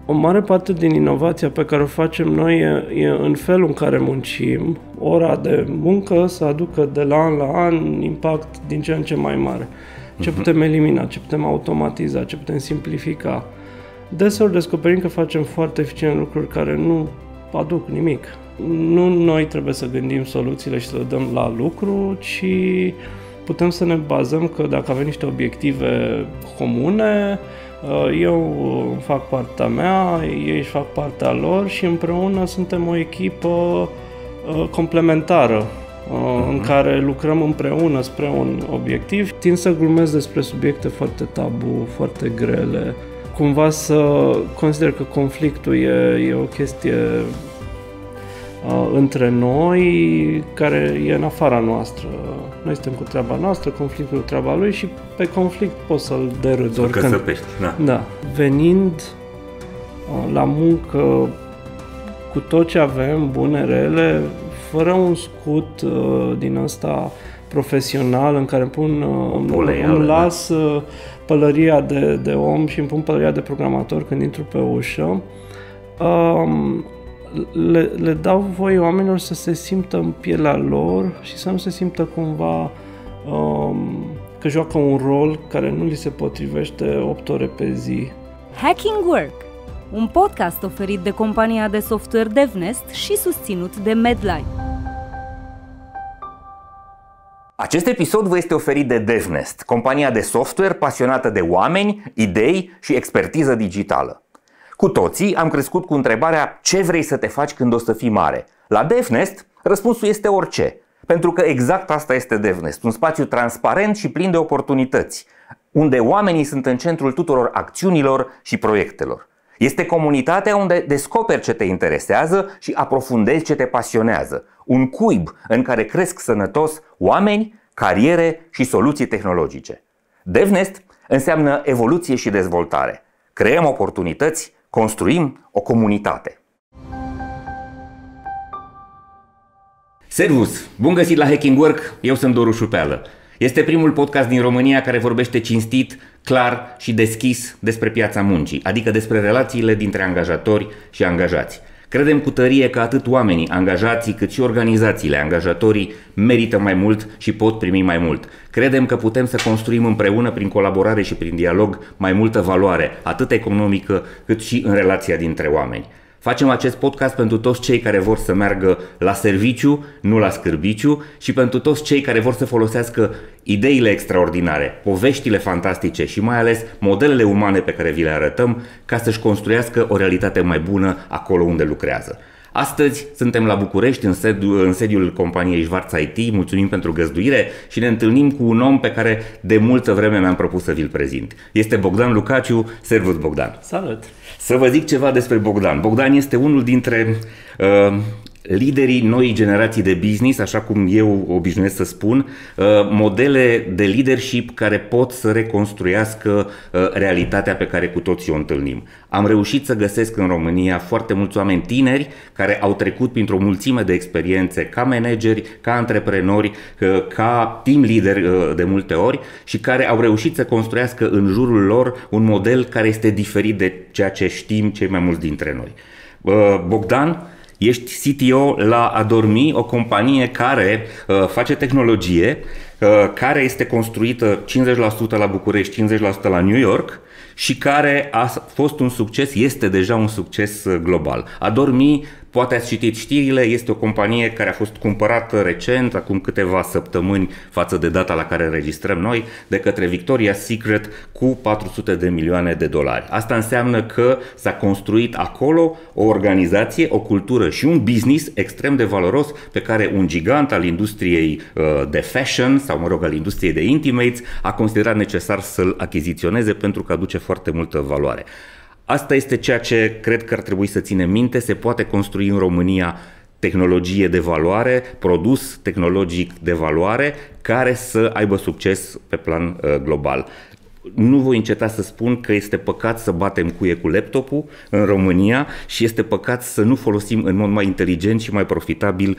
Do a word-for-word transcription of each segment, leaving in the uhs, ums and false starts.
O mare parte din inovația pe care o facem noi e, e în felul în care muncim, ora de muncă să aducă de la an la an impact din ce în ce mai mare. Ce putem elimina, ce putem automatiza, ce putem simplifica. Deseori descoperim că facem foarte eficient lucruri care nu aduc nimic. Nu noi trebuie să gândim soluțiile și să le dăm la lucru, ci putem să ne bazăm că dacă avem niște obiective comune, eu fac partea mea, ei își fac partea lor și împreună suntem o echipă complementară uh-huh. în care lucrăm împreună spre un obiectiv. Tind să glumesc despre subiecte foarte tabu, foarte grele. Cumva să consider că conflictul e, e o chestie uh, între noi care e în afara noastră. Noi suntem cu treaba noastră, conflictul cu treaba lui și pe conflict poți să-l derâzi oricând. Să căsăpești, da. Da. Venind uh, la muncă cu tot ce avem, bune, rele, fără un scut uh, din ăsta profesional în care îmi pun, uh, îmi las uh, pălăria de, de om și îmi pun pălăria de programator când intru pe ușă, uh, le, le dau voie oamenilor să se simtă în pielea lor și să nu se simtă cumva uh, că joacă un rol care nu li se potrivește opt ore pe zi. Hacking Work, un podcast oferit de compania de software DevNest și susținut de Medline. Acest episod vă este oferit de DevNest, compania de software pasionată de oameni, idei și expertiză digitală. Cu toții am crescut cu întrebarea ce vrei să te faci când o să fii mare. La DevNest răspunsul este orice, pentru că exact asta este DevNest, un spațiu transparent și plin de oportunități, unde oamenii sunt în centrul tuturor acțiunilor și proiectelor. Este comunitatea unde descoperi ce te interesează și aprofundezi ce te pasionează. Un cuib în care cresc sănătos oameni, cariere și soluții tehnologice. DevNest înseamnă evoluție și dezvoltare. Creăm oportunități, construim o comunitate. Servus! Bun găsit la Hacking Work, eu sunt Doru Șupeală. Este primul podcast din România care vorbește cinstit, clar și deschis despre piața muncii, adică despre relațiile dintre angajatori și angajați. Credem cu tărie că atât oamenii, angajații, cât și organizațiile, angajatorii, merită mai mult și pot primi mai mult. Credem că putem să construim împreună, prin colaborare și prin dialog, mai multă valoare, atât economică, cât și în relația dintre oameni. Facem acest podcast pentru toți cei care vor să meargă la serviciu, nu la scârbiciu, și pentru toți cei care vor să folosească ideile extraordinare, poveștile fantastice și mai ales modelele umane pe care vi le arătăm ca să-și construiască o realitate mai bună acolo unde lucrează. Astăzi suntem la București, în sediul, în sediul companiei Schwarz I T, mulțumim pentru găzduire și ne întâlnim cu un om pe care de multă vreme mi-am propus să vi-l prezint. Este Bogdan Lucaciu. Servus, Bogdan! Salut! Să vă zic ceva despre Bogdan. Bogdan este unul dintre uh, liderii noii generații de business, așa cum eu obișnuiesc să spun, uh, modele de leadership care pot să reconstruiască uh, realitatea pe care cu toții o întâlnim. Am reușit să găsesc în România foarte mulți oameni tineri care au trecut printr-o mulțime de experiențe ca manageri, ca antreprenori, uh, ca team leader uh, de multe ori și care au reușit să construiască în jurul lor un model care este diferit de ceea ce știm cei mai mulți dintre noi. Uh, Bogdan, ești C T O la Adormi, o companie care uh, face tehnologie, uh, care este construită cincizeci la sută la București, cincizeci la sută la New York și care a fost un succes, este deja un succes global. Adormi, poate ați citit știrile, este o companie care a fost cumpărată recent, acum câteva săptămâni față de data la care înregistrăm noi, de către Victoria's Secret cu patru sute de milioane de dolari. Asta înseamnă că s-a construit acolo o organizație, o cultură și un business extrem de valoros pe care un gigant al industriei de fashion sau, mă rog, al industriei de intimates a considerat necesar să-l achiziționeze pentru că aduce foarte multă valoare. Asta este ceea ce cred că ar trebui să ținem minte. Se poate construi în România tehnologie de valoare, produs tehnologic de valoare care să aibă succes pe plan uh, global. Nu voi înceta să spun că este păcat să batem cuie cu laptopul în România și este păcat să nu folosim în mod mai inteligent și mai profitabil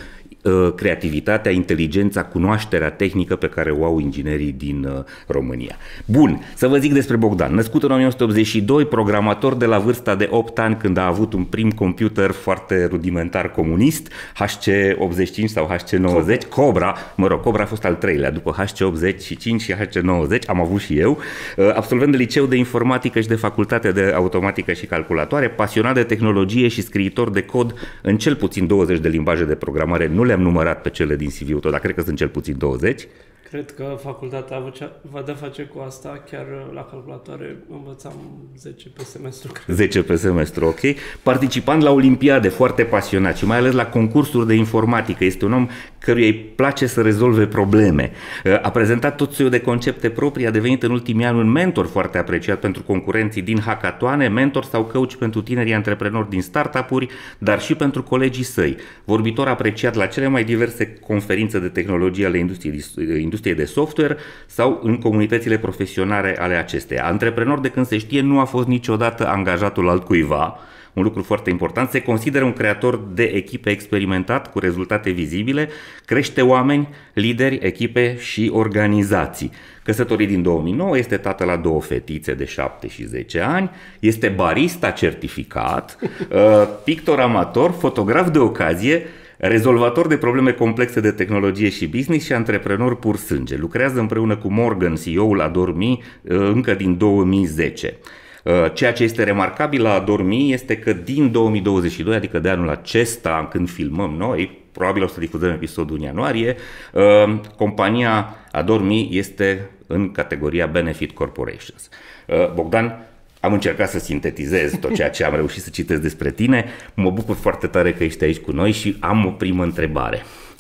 creativitatea, inteligența, cunoașterea tehnică pe care o au inginerii din România. Bun, să vă zic despre Bogdan. Născut în o mie nouă sute optzeci și doi, programator de la vârsta de opt ani, când a avut un prim computer foarte rudimentar comunist, H C optzeci și cinci sau H C nouăzeci, Cobra, mă rog, Cobra a fost al treilea, după H C optzeci și cinci și H C nouăzeci, am avut și eu, absolvent de liceu de informatică și de facultate de automatică și calculatoare, pasionat de tehnologie și scriitor de cod în cel puțin douăzeci de limbaje de programare. Nu le-am numărat pe cele din C V-ul tău, dar cred că sunt cel puțin douăzeci. Cred că facultatea va de face cu asta, chiar la calculatoare învățam zece pe semestru. Cred. zece pe semestru, ok. Participant la olimpiade, foarte pasionat și mai ales la concursuri de informatică. Este un om căruia îi place să rezolve probleme. A prezentat tot soiul de concepte proprii, a devenit în ultimii ani un mentor foarte apreciat pentru concurenții din hackatoane, mentor sau coach pentru tinerii antreprenori din startup-uri, dar și pentru colegii săi. Vorbitor apreciat la cele mai diverse conferințe de tehnologie ale industriei, industriei de software sau în comunitățile profesionale ale acesteia. Antreprenor de când se știe, nu a fost niciodată angajatul altcuiva, un lucru foarte important. Se consideră un creator de echipe experimentat cu rezultate vizibile, crește oameni, lideri, echipe și organizații. Căsătorit din două mii nouă, este tată la două fetițe de șapte și zece ani, este barista certificat, pictor amator, fotograf de ocazie, rezolvator de probleme complexe de tehnologie și business și antreprenor pur sânge. Lucrează împreună cu Morgan, C E O-ul Adore.me, încă din două mii zece. Ceea ce este remarcabil la Adore.me este că din două mii douăzeci și doi, adică de anul acesta, când filmăm noi, probabil o să difuzăm episodul în ianuarie, compania Adore.me este în categoria Benefit Corporations. Bogdan, am încercat să sintetizez tot ceea ce am reușit să citesc despre tine. Mă bucur foarte tare că ești aici cu noi și am o primă întrebare.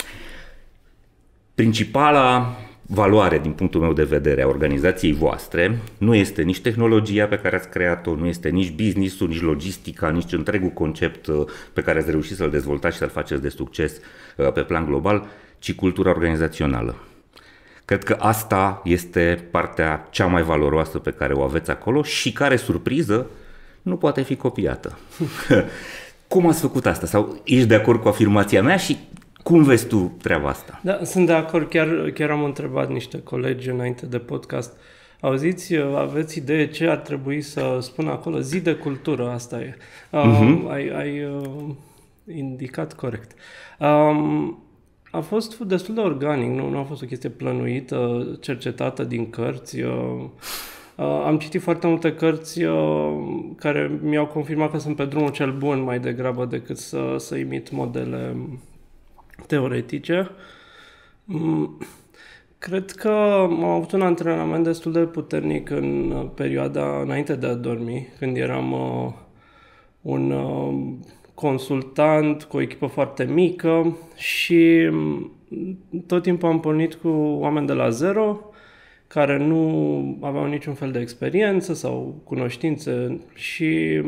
Principala valoare, din punctul meu de vedere, a organizației voastre nu este nici tehnologia pe care ați creat-o, nu este nici business-ul, nici logistica, nici întregul concept pe care ați reușit să-l dezvoltați și să-l faceți de succes pe plan global, ci cultura organizațională. Cred că asta este partea cea mai valoroasă pe care o aveți acolo și care, surpriză, nu poate fi copiată. Cum ați făcut asta? Sau ești de acord cu afirmația mea și cum vezi tu treaba asta? Da, sunt de acord. Chiar, chiar am întrebat niște colegi înainte de podcast. Auziți, aveți idee ce ar trebui să spun acolo? Zi de cultură, asta e. Um, uh-huh. Ai, ai uh, indicat corect. Um, A fost destul de organic, nu, nu a fost o chestie plănuită, cercetată din cărți. Uh, uh, am citit foarte multe cărți uh, care mi-au confirmat că sunt pe drumul cel bun mai degrabă decât să, să imit modele teoretice. Mm, cred că am avut un antrenament destul de puternic în perioada înainte de a dormi, când eram uh, un... Uh, consultant cu o echipă foarte mică și tot timpul am pornit cu oameni de la zero care nu aveau niciun fel de experiență sau cunoștințe și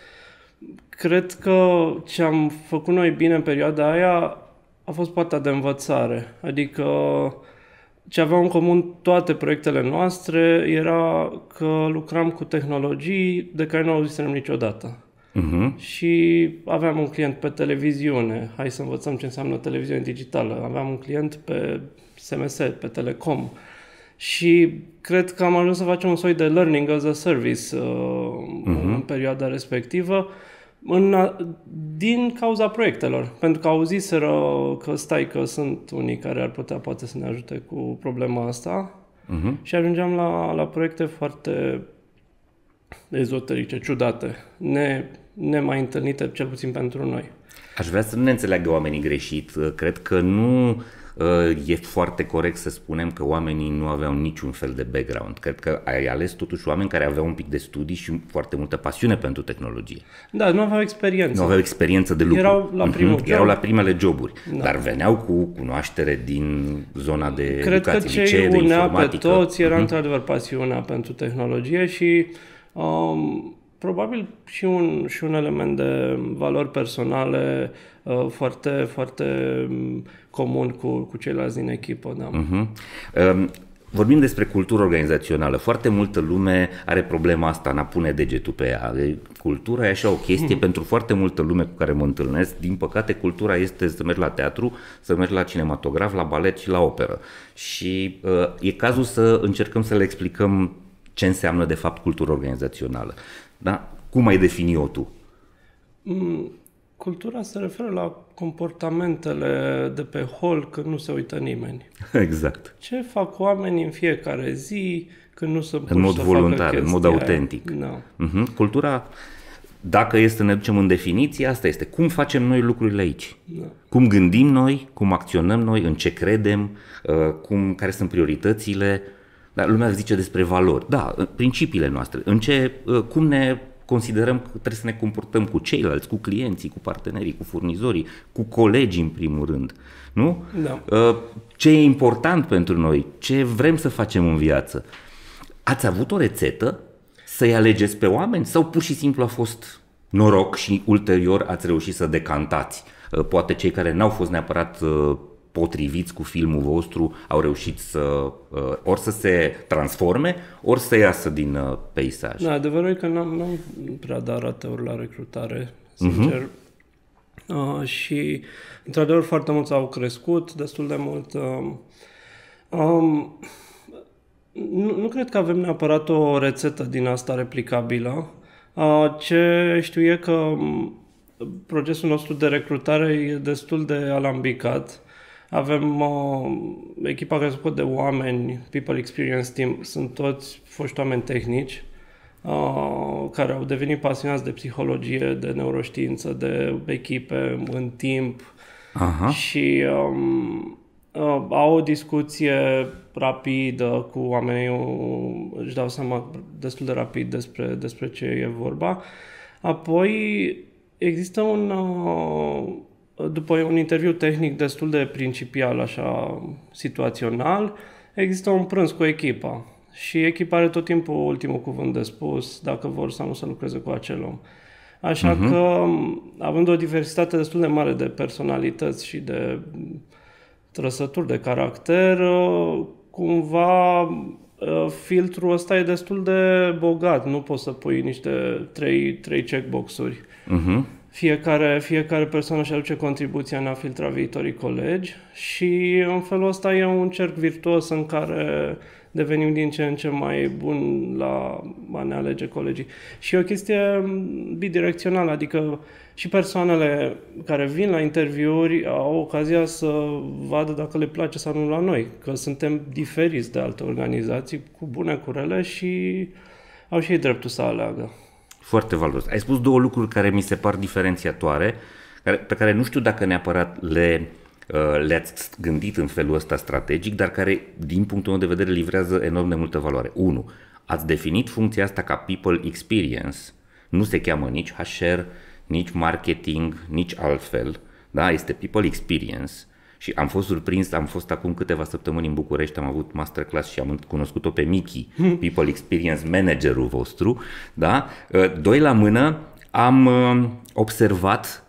cred că ce am făcut noi bine în perioada aia a fost partea de învățare. Adică ce aveau în comun toate proiectele noastre era că lucram cu tehnologii de care nu auzisem niciodată. Uh-huh. Și aveam un client pe televiziune, hai să învățăm ce înseamnă televiziune digitală, aveam un client pe S M S, pe Telecom și cred că am ajuns să facem un soi de learning as a service uh, uh-huh. în perioada respectivă în, din cauza proiectelor, pentru că auziseră că stai că sunt unii care ar putea poate să ne ajute cu problema asta uh-huh. și ajungeam la, la proiecte foarte ezoterice, ciudate, ne, nemai întâlnite, cel puțin pentru noi. Aș vrea să nu ne înțeleagă oamenii greșit. Cred că nu e foarte corect să spunem că oamenii nu aveau niciun fel de background. Cred că ai ales totuși oameni care aveau un pic de studii și foarte multă pasiune pentru tehnologie. Da, nu aveau experiență. Nu aveau experiență de lucru. Erau la primul uh-huh. Erau la primele joburi, da. Dar veneau cu cunoaștere din zona de Cred educație, licee, de informatică. Cred că ce unea pe toți era uh-huh. într-adevăr pasiunea pentru tehnologie și Um, probabil și un, și un element de valori personale uh, foarte, foarte comun cu, cu ceilalți din echipă. Da. Uh-huh. Um, vorbim despre cultură organizațională. Foarte multă lume are problema asta în a pune degetul pe ea. Cultura e așa o chestie mm. pentru foarte multă lume cu care mă întâlnesc. Din păcate, cultura este să mergi la teatru, să mergi la cinematograf, la balet și la operă. Și uh, e cazul să încercăm să le explicăm ce înseamnă de fapt cultură organizațională. Da? Cum ai defini-o tu? Mm. Cultura se referă la comportamentele de pe hol când nu se uită nimeni. Exact. Ce fac oamenii în fiecare zi când nu sunt în mod voluntar, în mod autentic. No. Uh-huh. Cultura, dacă este să ne ducem în definiție, asta este. Cum facem noi lucrurile aici? No. Cum gândim noi, cum acționăm noi, în ce credem, cum, care sunt prioritățile. Da, lumea zice despre valori. Da, principiile noastre. În ce, cum ne considerăm că trebuie să ne comportăm cu ceilalți, cu clienții, cu partenerii, cu furnizorii, cu colegii în primul rând, nu? Da. Ce e important pentru noi, ce vrem să facem în viață. Ați avut o rețetă să-i alegeți pe oameni sau pur și simplu a fost noroc și ulterior ați reușit să decantați? Poate cei care n-au fost neapărat potriviți cu filmul vostru au reușit să ori să se transforme, ori să iasă din peisaj. Da, adevărul e că n-am, n-am prea dat rateuri la recrutare, sincer. Uh-huh. Uh, și, într-adevăr, foarte mulți au crescut, destul de mult. Uh, um, nu, nu cred că avem neapărat o rețetă din asta replicabilă. Uh, ce știu e că procesul nostru de recrutare e destul de alambicat. Avem uh, echipa care se ocupă de oameni, People Experience Team, sunt toți foști oameni tehnici uh, care au devenit pasionați de psihologie, de neuroștiință, de echipe în timp. Aha. Și um, uh, au o discuție rapidă cu oamenii, își dau seama destul de rapid despre, despre ce e vorba. Apoi există un... Uh, După un interviu tehnic destul de principial, așa, situațional, există un prânz cu echipa și echipa are tot timpul ultimul cuvânt de spus dacă vor sau nu să lucreze cu acel om. Așa uh-huh. că, având o diversitate destul de mare de personalități și de trăsături de caracter, cumva filtrul ăsta e destul de bogat. Nu poți să pui niște trei, trei checkbox-uri. Uh-huh. Fiecare, fiecare persoană își aduce contribuția în a filtra viitorii colegi și în felul ăsta e un cerc virtuos în care devenim din ce în ce mai buni la a ne alege colegii. Și e o chestie bidirecțională, adică și persoanele care vin la interviuri au ocazia să vadă dacă le place sau nu la noi, că suntem diferiți de alte organizații, cu bune, cu rele și au și ei dreptul să aleagă. Foarte valoros. Ai spus două lucruri care mi se par diferențiatoare, care, pe care nu știu dacă neapărat le, uh, le-ați gândit în felul ăsta strategic, dar care, din punctul meu de vedere, livrează enorm de multă valoare. unu. Ați definit funcția asta ca People Experience. Nu se cheamă nici H R, nici marketing, nici altfel. Da? Este People Experience. Și am fost surprins, am fost acum câteva săptămâni în București, am avut masterclass și am cunoscut-o pe Miki, People Experience Managerul vostru, da? Doi la mână, am observat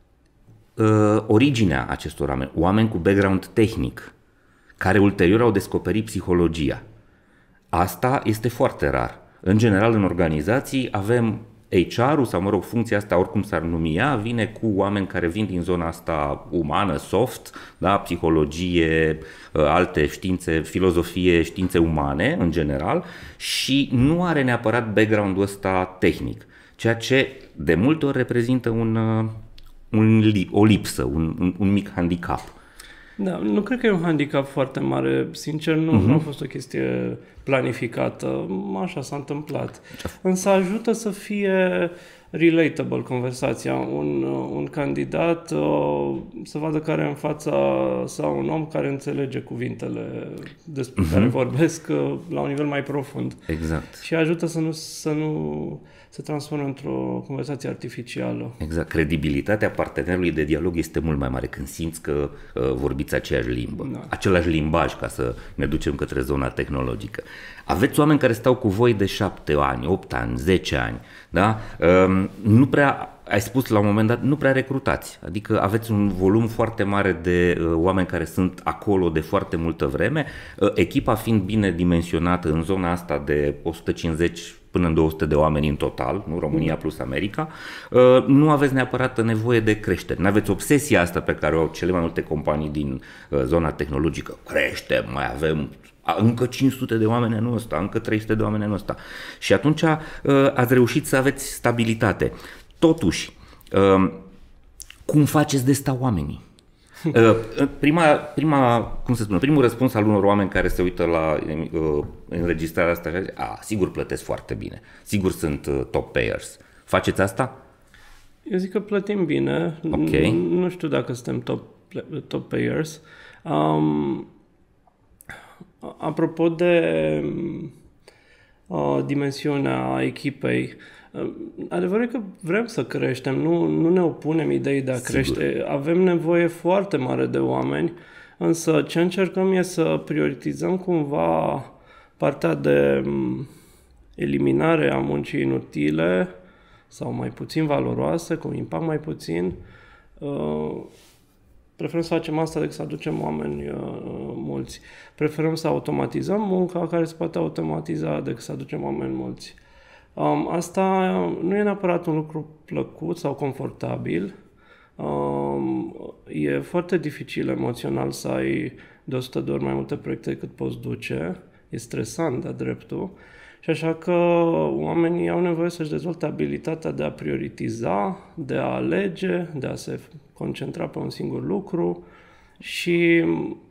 uh, originea acestor oameni, oameni cu background tehnic, care ulterior au descoperit psihologia. Asta este foarte rar. În general, în organizații avem H R-ul sau, mă rog, funcția asta, oricum s-ar numi ea, vine cu oameni care vin din zona asta umană, soft, da, psihologie, alte științe, filozofie, științe umane, în general, și nu are neapărat background-ul ăsta tehnic, ceea ce de multe ori reprezintă un, un, o lipsă, un, un, un mic handicap. Da, nu cred că e un handicap foarte mare, sincer, nu, uh-huh. nu a fost o chestie planificată, așa s-a întâmplat. Însă ajută să fie relatable conversația, un, un candidat uh, să vadă care în fața sau un om care înțelege cuvintele despre uh-huh. care vorbesc uh, la un nivel mai profund. Exact. Și ajută să nu, să nu se transformă într-o conversație artificială. Exact. Credibilitatea partenerului de dialog este mult mai mare când simți că uh, vorbiți aceeași limbă, da. același limbaj, ca să ne ducem către zona tehnologică. Aveți oameni care stau cu voi de șapte ani, opt ani, zece ani, da? Uh, nu prea ai spus la un moment dat, nu prea recrutați, adică aveți un volum foarte mare de uh, oameni care sunt acolo de foarte multă vreme, uh, echipa fiind bine dimensionată în zona asta de o sută cincizeci până în două sute de oameni în total, nu România plus America, uh, nu aveți neapărat nevoie de creștere, nu aveți obsesia asta pe care o au cele mai multe companii din uh, zona tehnologică, creștem, mai avem încă cinci sute de oameni anul ăsta, încă trei sute de oameni anul ăsta. Și atunci uh, ați reușit să aveți stabilitate. Totuși, uh, cum faceți de sta oamenii? Uh, prima, prima, cum se spune, primul răspuns al unor oameni care se uită la uh, înregistrarea asta, a, sigur plătesc foarte bine, sigur sunt uh, top payers. Faceți asta? Eu zic că plătim bine, okay. nu, nu știu dacă suntem top, top payers. Um, Apropo de uh, dimensiunea echipei, uh, adevărul e că vrem să creștem, nu, nu ne opunem ideii de a Sigur. crește. Avem nevoie foarte mare de oameni, însă ce încercăm e să prioritizăm cumva partea de um, eliminare a muncii inutile sau mai puțin valoroase, cu un impact mai puțin. Uh, Preferăm să facem asta decât să aducem oameni uh, mulți. Preferăm să automatizăm munca care se poate automatiza decât să aducem oameni mulți. Um, asta nu e neapărat un lucru plăcut sau confortabil. Um, e foarte dificil emoțional să ai de o sută de ori mai multe proiecte decât poți duce. E stresant de-a dreptul. Și așa că oamenii au nevoie să-și dezvolte abilitatea de a prioritiza, de a alege, de a se concentra pe un singur lucru și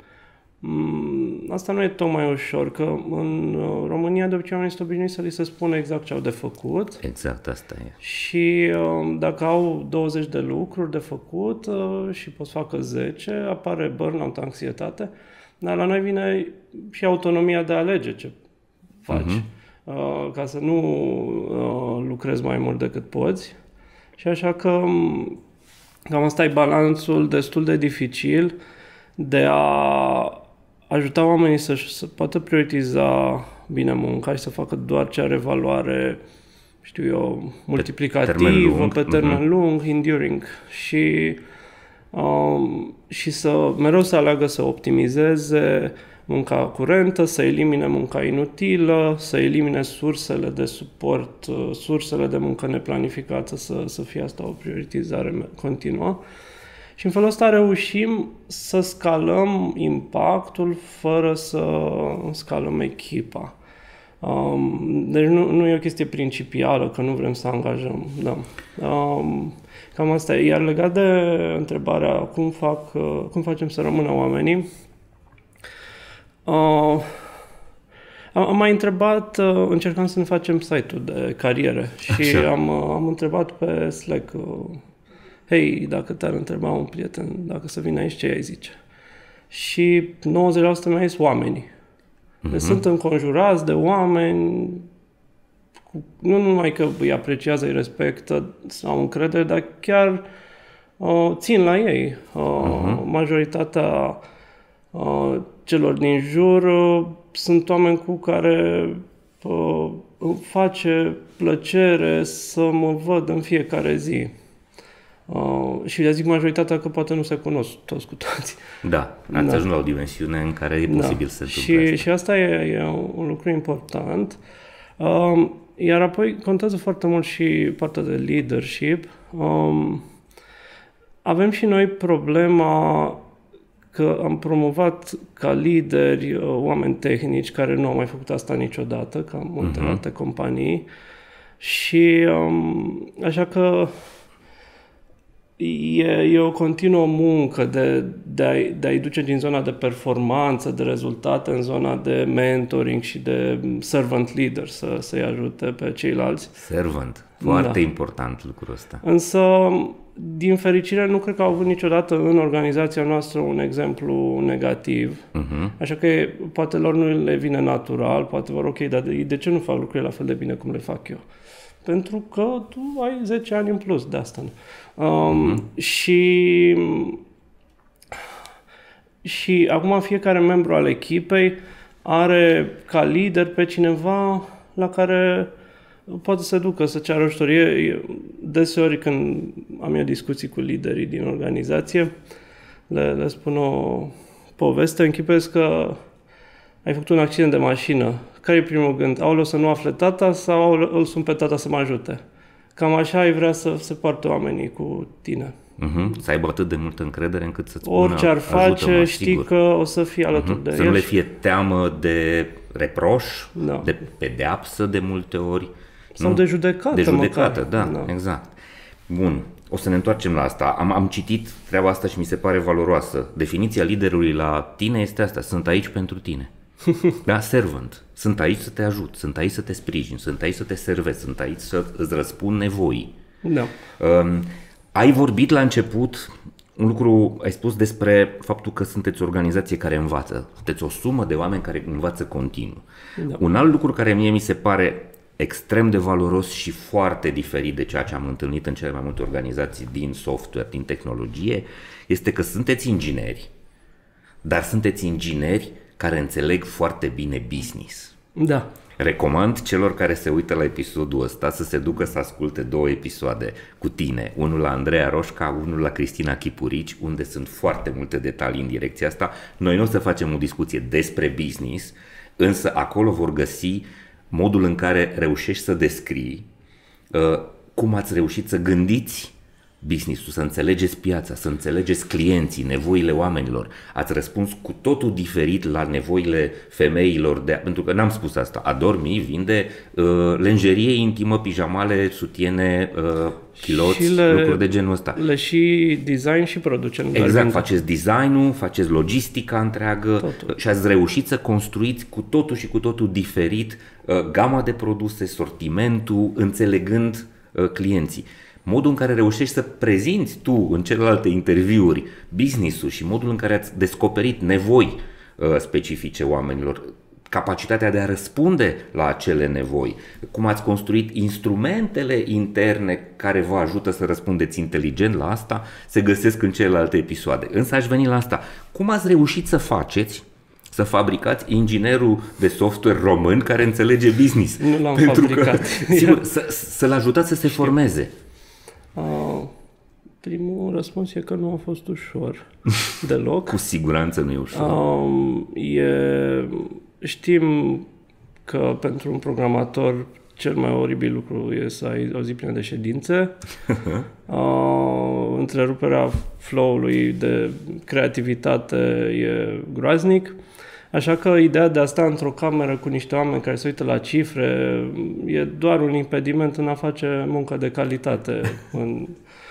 m- asta nu e tocmai ușor, că în România de obicei oamenii sunt obișnuiți să li se spună exact ce au de făcut. Exact, asta e. Și dacă au douăzeci de lucruri de făcut și pot să facă zece, apare burnout, anxietate, dar la noi vine și autonomia de a alege ce faci. Uh-huh. Ca să nu uh, lucrezi mai mult decât poți. Și așa că cam asta e balanțul destul de dificil de a ajuta oamenii să, să poată prioritiza bine munca și să facă doar ce are valoare, știu eu, multiplicativă, pe termen lung, pe termen uh-huh. lung enduring. Și, um, și să mereu să aleagă să optimizeze munca curentă, să elimine munca inutilă, să elimine sursele de suport, sursele de muncă neplanificată, să, să fie asta o prioritizare continuă. Și în felul ăsta reușim să scalăm impactul fără să scalăm echipa. Um, deci nu, nu e o chestie principială că nu vrem să angajăm. Da. Um, cam asta e. Iar legat de întrebarea cum, fac, cum facem să rămână oamenii, Uh, am mai întrebat, uh, încercam să ne facem site-ul de cariere și am, uh, am întrebat pe Slack, uh, hei, dacă te-ar întreba un prieten dacă să vină aici, ce ai zice? Și nouăzeci la sută mi-a zis oamenii. Uh-huh. Deci sunt înconjurați de oameni, cu, nu numai că îi apreciază, îi respectă sau încredere, dar chiar uh, țin la ei. Uh, uh-huh. Majoritatea uh, celor din jur uh, sunt oameni cu care uh, îmi face plăcere să mă văd în fiecare zi. Uh, și le zic majoritatea că poate nu se cunosc toți cu toți. Da, ați da. ajuns la o dimensiune în care e posibil da. să se întâmple și, asta. Și asta e, e un lucru important. Uh, iar apoi contează foarte mult și partea de leadership. Uh, avem și noi problema că am promovat ca lideri oameni tehnici care nu au mai făcut asta niciodată, ca multe uh-huh. alte companii. Și um, așa că e, e o continuă muncă de, de, a, de a-i duce din zona de performanță, de rezultate, în zona de mentoring și de servant leader, să, să-i ajute pe ceilalți. Servant, foarte da. important lucrul ăsta. Însă, din fericire, nu cred că au avut niciodată în organizația noastră un exemplu negativ. Uh-huh. Așa că poate lor nu le vine natural, poate vor ok, dar de, de ce nu fac lucrurile la fel de bine cum le fac eu? Pentru că tu ai zece ani în plus de asta. Um, uh-huh. Și și acum fiecare membru al echipei are ca lider pe cineva la care poate să ducă, să ceară ajutor. deseori când am eu discuții cu liderii din organizație, le, le spun o poveste, închipesc că ai făcut un accident de mașină. Care e primul gând? Aoleu, să nu afle tata sau îl sun pe tata să mă ajute? Cam așa ai vrea să se poarte oamenii cu tine. Uh-huh. Să aibă atât de multă încredere încât să-ți spună, orice ar face, știi sigur. că o să fii alături uh-huh. de să el. Să nu le fie teamă de reproș, da. de pedeapsă de multe ori. Sau nu? de judecată. De judecată, măcar. da, da, exact. Bun, o să ne întoarcem la asta. Am, am citit treaba asta și mi se pare valoroasă. Definiția liderului la tine este asta, sunt aici pentru tine. Da, servant. Sunt aici să te ajut, sunt aici să te sprijin, sunt aici să te servesc, sunt aici să îți răspund nevoii. Da. Um, ai vorbit la început un lucru, ai spus despre faptul că sunteți o organizație care învață, sunteți o sumă de oameni care învață continuu. Da. Un alt lucru care mie mi se pare extrem de valoros și foarte diferit de ceea ce am întâlnit în cele mai multe organizații din software, din tehnologie, este că sunteți ingineri, dar sunteți ingineri care înțeleg foarte bine business. Da. Recomand celor care se uită la episodul ăsta să se ducă să asculte două episoade cu tine, unul la Andreea Roșca, unul la Cristina Chipurici, unde sunt foarte multe detalii în direcția asta. Noi nu o să facem o discuție despre business, însă acolo vor găsi modul în care reușești să descrii uh, cum ați reușit să gândiți business-ul, să înțelegeți piața, să înțelegeți clienții, nevoile oamenilor. Ați răspuns cu totul diferit la nevoile femeilor, de, pentru că n-am spus asta. Adore Me vinde uh, lenjerie intimă, pijamale, sutiene, uh, chiloți, le, lucruri de genul ăsta. Le și design și producem. Exact, faceți design-ul, faceți logistica întreagă totul. Și ați reușit să construiți cu totul și cu totul diferit uh, gama de produse, sortimentul, înțelegând uh, clienții. Modul în care reușești să prezinți tu în celelalte interviuri business-ul și modul în care ați descoperit nevoi uh, specifice oamenilor, capacitatea de a răspunde la acele nevoi, cum ați construit instrumentele interne care vă ajută să răspundeți inteligent la asta, se găsesc în celelalte episoade. Însă aș veni la asta. Cum ați reușit să faceți să fabricați inginerul de software român care înțelege business? Nu l-am Pentru fabricat. Că, sigur, să, să-l ajutați să se formeze. Uh, primul răspuns e că nu a fost ușor deloc. Cu siguranță nu e ușor. Uh, e, știm că pentru un programator cel mai oribil lucru e să ai o zi plină de ședințe. uh, întreruperea flow-ului de creativitate e groaznic. Așa că ideea de a sta într-o cameră cu niște oameni care se uită la cifre e doar un impediment în a face muncă de calitate în,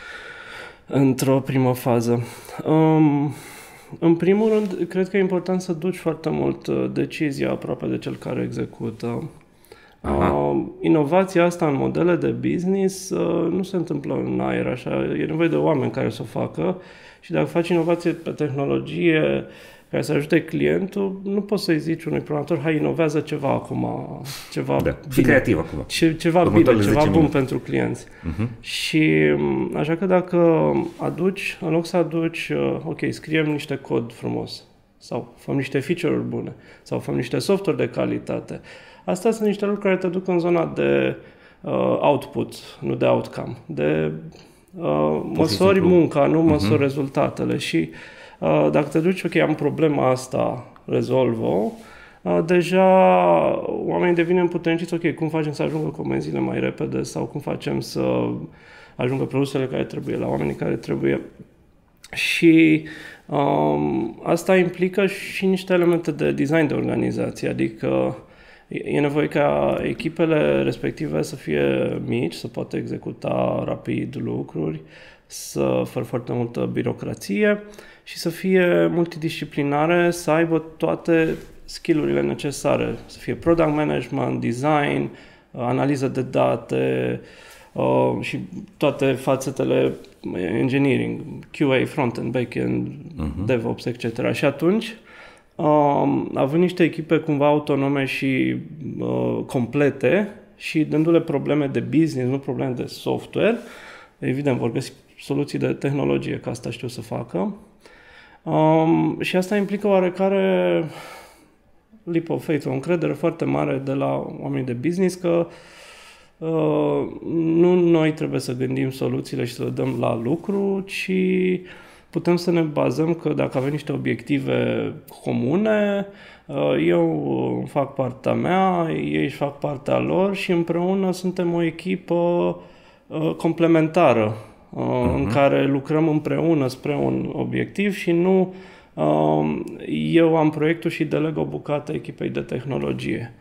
într-o primă fază. Um, în primul rând, cred că e important să duci foarte mult decizia aproape de cel care execută. Uh, inovația asta în modele de business uh, nu se întâmplă în aer așa, e nevoie de oameni care să o facă și dacă faci inovație pe tehnologie care să ajute clientul, nu poți să-i zici unui programator, hai, inovează ceva acum, ceva da. Fii creativ acum. Ce, ceva bine, ceva bun minute. Pentru clienți. Uh-huh. Și așa că dacă aduci, în loc să aduci, ok, scriem niște cod frumos sau făm niște feature-uri bune sau făm niște software de calitate, astea sunt niște lucruri care te duc în zona de uh, output, nu de outcome, de uh, măsori munca, nu măsori uh-huh. rezultatele și Uh, dacă te duci, ok, am problema asta, rezolv-o, uh, deja oamenii devin împuternici, ok, cum facem să ajungă comenzile mai repede sau cum facem să ajungă produsele care trebuie la oamenii care trebuie. Și um, asta implică și niște elemente de design de organizație, adică e nevoie ca echipele respective să fie mici, să poată executa rapid lucruri, să fără foarte multă birocrație și să fie multidisciplinare, să aibă toate skill-urile necesare, să fie product management, design, analiză de date uh, și toate fațetele engineering, Q A, front-end, back-end, uh-huh. DevOps, et cetera. Și atunci, uh, având niște echipe cumva autonome și uh, complete și dându-le probleme de business, nu probleme de software, evident vor găsi soluții de tehnologie, că asta știu să facă. Um, și asta implică oarecare leap of faith, o încredere foarte mare de la oamenii de business că nu noi trebuie să gândim soluțiile și să le dăm la lucru, ci putem să ne bazăm că dacă avem niște obiective comune, eu fac partea mea, ei își fac partea lor și împreună suntem o echipă complementară uh-huh. în care lucrăm împreună spre un obiectiv și nu eu am proiectul și deleg o bucată echipei de tehnologie.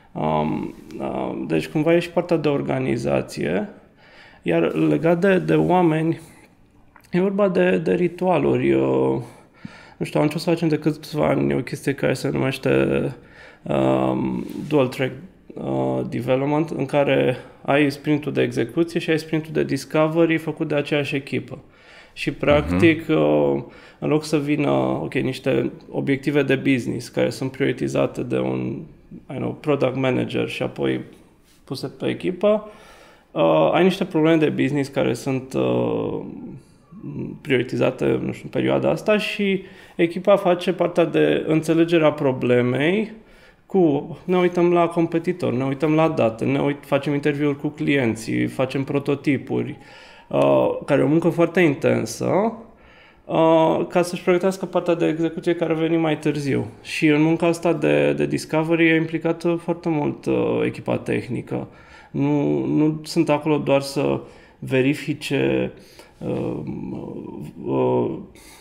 Deci cumva e și partea de organizație, iar legat de, de oameni, e vorba de, de ritualuri. Eu, nu știu, am început să facem de câțiva ani o chestie care se numește um, Dual Track uh, Development, în care ai sprintul de execuție și ai sprintul de discovery făcut de aceeași echipă. Și practic, uh-huh. uh, în loc să vină okay, niște obiective de business care sunt prioritizate de un I know, product manager și apoi puse pe echipă, uh, ai niște probleme de business care sunt uh, prioritizate, nu știu, în perioada asta și echipa face partea de înțelegerea problemei cu, ne uităm la competitori, ne uităm la date, ne uit, facem interviuri cu clienții, facem prototipuri, uh, care e o muncă foarte intensă, uh, ca să-și pregătească partea de execuție care va veni mai târziu. Și în munca asta de, de discovery e implicată foarte mult uh, echipa tehnică. Nu, nu sunt acolo doar să verifice uh, uh,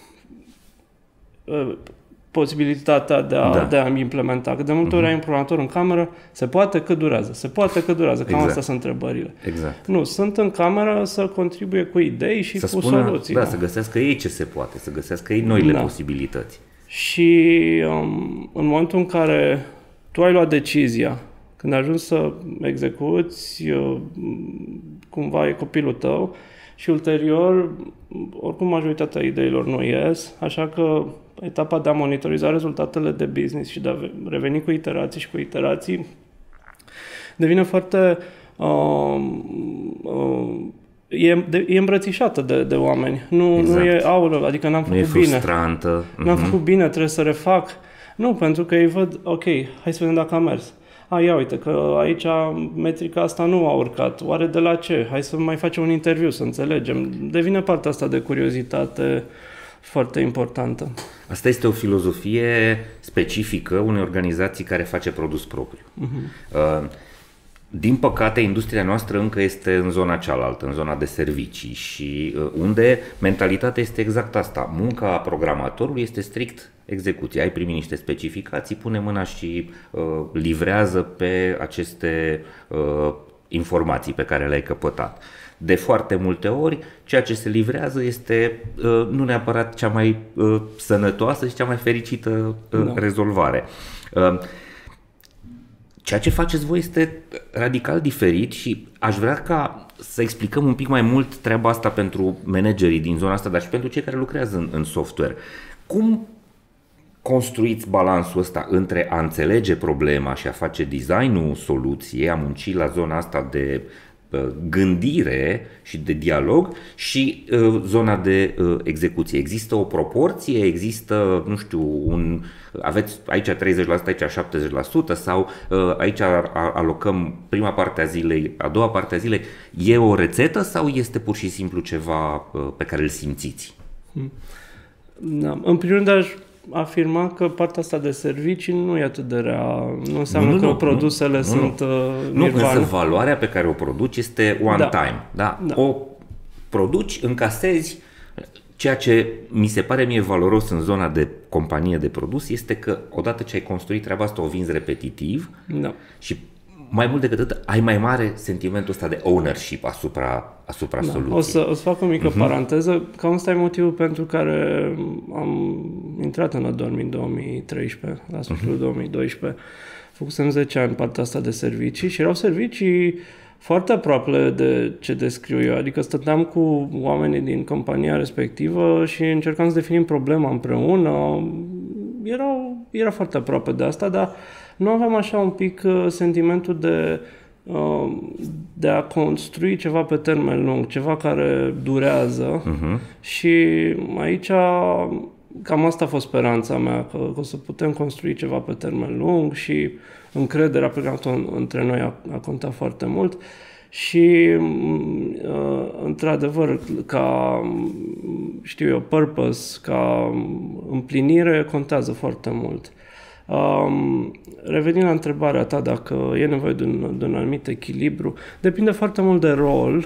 uh, posibilitatea de a, da. de a implementa. Că de multe ori uh-huh. ai un programator în cameră, se poate, cât durează? Se poate, cât durează? Cam exact. Astea sunt întrebările. Exact. Nu, sunt în cameră să contribuie cu idei și să cu spună, soluții. Da, da, să găsească ei ce se poate, să găsească ei noile da. posibilități. Și um, în momentul în care tu ai luat decizia, când ajungi să execuți, uh, cumva e copilul tău și ulterior, oricum majoritatea ideilor nu ies, așa că etapa de a monitoriza rezultatele de business și de a reveni cu iterații și cu iterații devine foarte uh, uh, e, de, e îmbrățișată de, de oameni. Nu, exact. nu e aulă, adică n-am făcut nu e bine. frustrantă. N-am uh-huh. făcut bine, trebuie să refac. Nu, pentru că ei văd, ok, hai să vedem dacă a mers. A, ia uite, că aici metrica asta nu a urcat. Oare de la ce? Hai să mai facem un interviu, să înțelegem. Devine partea asta de curiozitate foarte importantă. Asta este o filozofie specifică unei organizații care face produs propriu. Uh-huh. Din păcate, industria noastră încă este în zona cealaltă, în zona de servicii și unde mentalitatea este exact asta. Munca programatorului este strict execuție. Ai primit niște specificații, pune mâna și uh, livrează pe aceste uh, informații pe care le-ai căpătat. De foarte multe ori, ceea ce se livrează este uh, nu neapărat cea mai uh, sănătoasă și cea mai fericită uh, no. rezolvare. Uh, ceea ce faceți voi este radical diferit și aș vrea ca să explicăm un pic mai mult treaba asta pentru managerii din zona asta, dar și pentru cei care lucrează în, în software. Cum construiți balansul ăsta între a înțelege problema și a face designul soluției, a munci la zona asta de gândire și de dialog și uh, zona de uh, execuție. Există o proporție, există, nu știu, un, aveți aici treizeci la sută, aici șaptezeci la sută sau uh, aici alocăm prima parte a zilei, a doua parte a zilei. E o rețetă sau este pur și simplu ceva uh, pe care îl simțiți? Hmm. Da. În primul rând aș afirma că partea asta de servicii nu e atât de rea. Nu înseamnă nu, nu, că nu, produsele nu, sunt uh, Nu, însă valoarea pe care o produci este one da. time. Da? Da. O produci, încasezi. Ceea ce mi se pare mie valoros în zona de companie de produs este că odată ce ai construit treaba asta o vinzi repetitiv da. și mai mult decât atât, ai mai mare sentimentul ăsta de ownership asupra, asupra da. soluției. O să, o să fac o mică uh-huh. paranteză. Cam ăsta e motivul pentru care am intrat în Adormi în două mii treisprezece, la sfârșitul uh-huh. două mii doisprezece. Făcusem zece ani partea asta de servicii și erau servicii foarte aproape de ce descriu eu. Adică stăteam cu oamenii din compania respectivă și încercam să definim problema împreună. Erau, era foarte aproape de asta, dar nu aveam așa un pic uh, sentimentul de, uh, de a construi ceva pe termen lung, ceva care durează uh-huh. și aici cam asta a fost speranța mea, că, că o să putem construi ceva pe termen lung și încrederea pe care între noi a, a contat foarte mult și într-adevăr ca, știu eu, purpose, ca împlinire contează foarte mult. Um, revenind la întrebarea ta dacă e nevoie de un, de un anumit echilibru, depinde foarte mult de rol.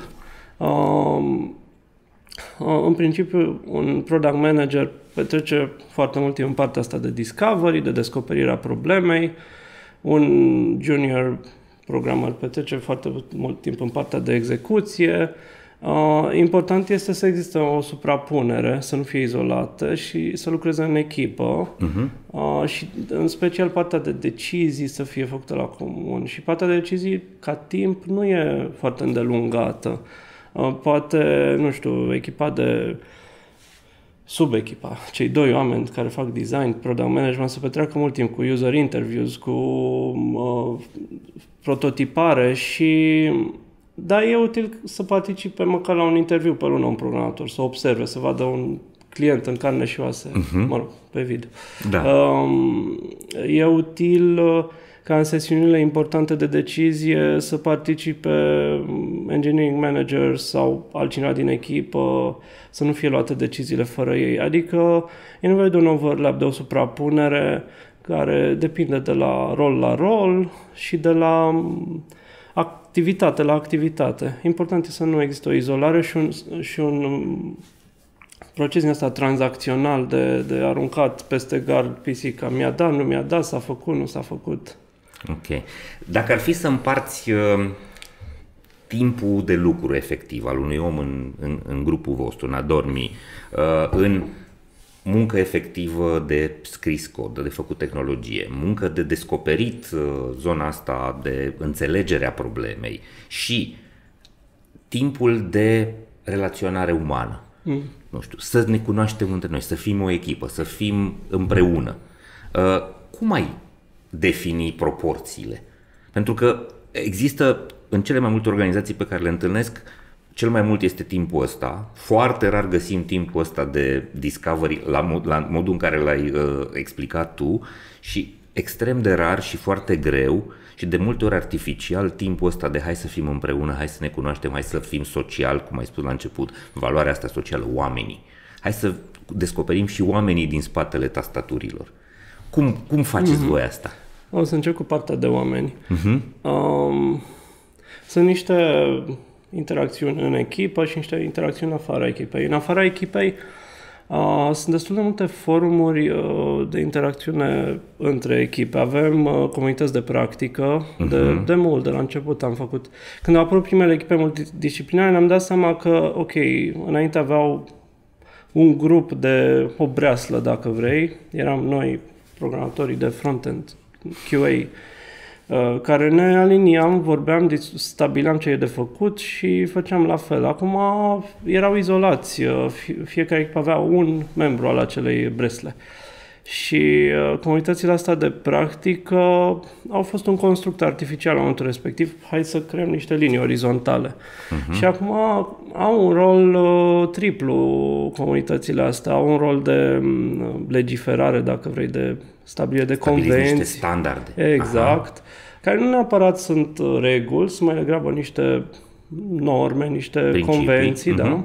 Um, în principiu, un product manager petrece foarte mult timp în partea asta de discovery, de descoperirea problemei. Un junior programmer petrece foarte mult timp în partea de execuție. Uh, important este să existe o suprapunere, să nu fie izolată și să lucreze în echipă. Uh-huh. Uh, și în special partea de decizii să fie făcută la comun. Și partea de decizii ca timp nu e foarte îndelungată. Uh, poate, nu știu, echipa de subechipa, cei doi oameni care fac design, product management, să petreacă mult timp cu user interviews, cu uh, prototipare și da, e util să participe măcar la un interviu pe lună un programator, să observe, să vadă un client în carne și oase, uh-huh. mă rog, pe video. Da. Um, e util uh, ca în sesiunile importante de decizie să participe engineering manager sau altcineva din echipă, să nu fie luate deciziile fără ei. Adică e nevoie de un overlap, de o suprapunere care depinde de la rol la rol și de la activitate la activitate. Important este să nu există o izolare și un, și un proces din ăsta tranzacțional de, de aruncat peste gard pisica. Mi-a dat, nu mi-a dat, s-a făcut, nu s-a făcut. Ok. Dacă ar fi să împarți uh, timpul de lucru efectiv al unui om în, în, în grupul vostru, în Adormi, uh, în muncă efectivă de scris cod, de făcut tehnologie, muncă de descoperit uh, zona asta de înțelegere a problemei și timpul de relaționare umană. Mm. Nu știu, să ne cunoaștem între noi, să fim o echipă, să fim împreună. Uh, cum ai defini proporțiile? Pentru că există în cele mai multe organizații pe care le întâlnesc, cel mai mult este timpul ăsta. Foarte rar găsim timpul ăsta de discovery la, mod, la modul în care l-ai uh, explicat tu și extrem de rar și foarte greu și de multe ori artificial timpul ăsta de hai să fim împreună, hai să ne cunoaștem, hai să fim social, cum ai spus la început, valoarea asta socială, oamenii. Hai să descoperim și oamenii din spatele tastaturilor. Cum, cum faceți mm-hmm. voi asta? O să încep cu partea de oameni. Mm-hmm. Um, sunt niște interacțiuni în echipă și niște interacțiuni în afara echipei. În afara echipei uh, sunt destul de multe forumuri uh, de interacțiune între echipe. Avem uh, comunități de practică, uh-huh. de, de mult, de la început am făcut. Când au apărut primele echipe multidisciplinare, ne-am dat seama că, ok, înainte aveau un grup de o breaslă, dacă vrei. Eram noi, programatorii de front-end, Q A, care ne aliniam, vorbeam, stabileam ce e de făcut și făceam la fel. Acum erau izolați, fiecare echipă avea un membru al acelei bresle. Și comunitățile astea de practică au fost un construct artificial la momentul respectiv. Hai să creăm niște linii orizontale. Uh-huh. Și acum au un rol uh, triplu comunitățile astea. Au un rol de um, legiferare, dacă vrei, de stabilire de convenții. Niște standarde. Exact. Aha. Care nu neapărat sunt reguli, sunt mai degrabă niște norme, niște principii. Convenții. Uh-huh. Da?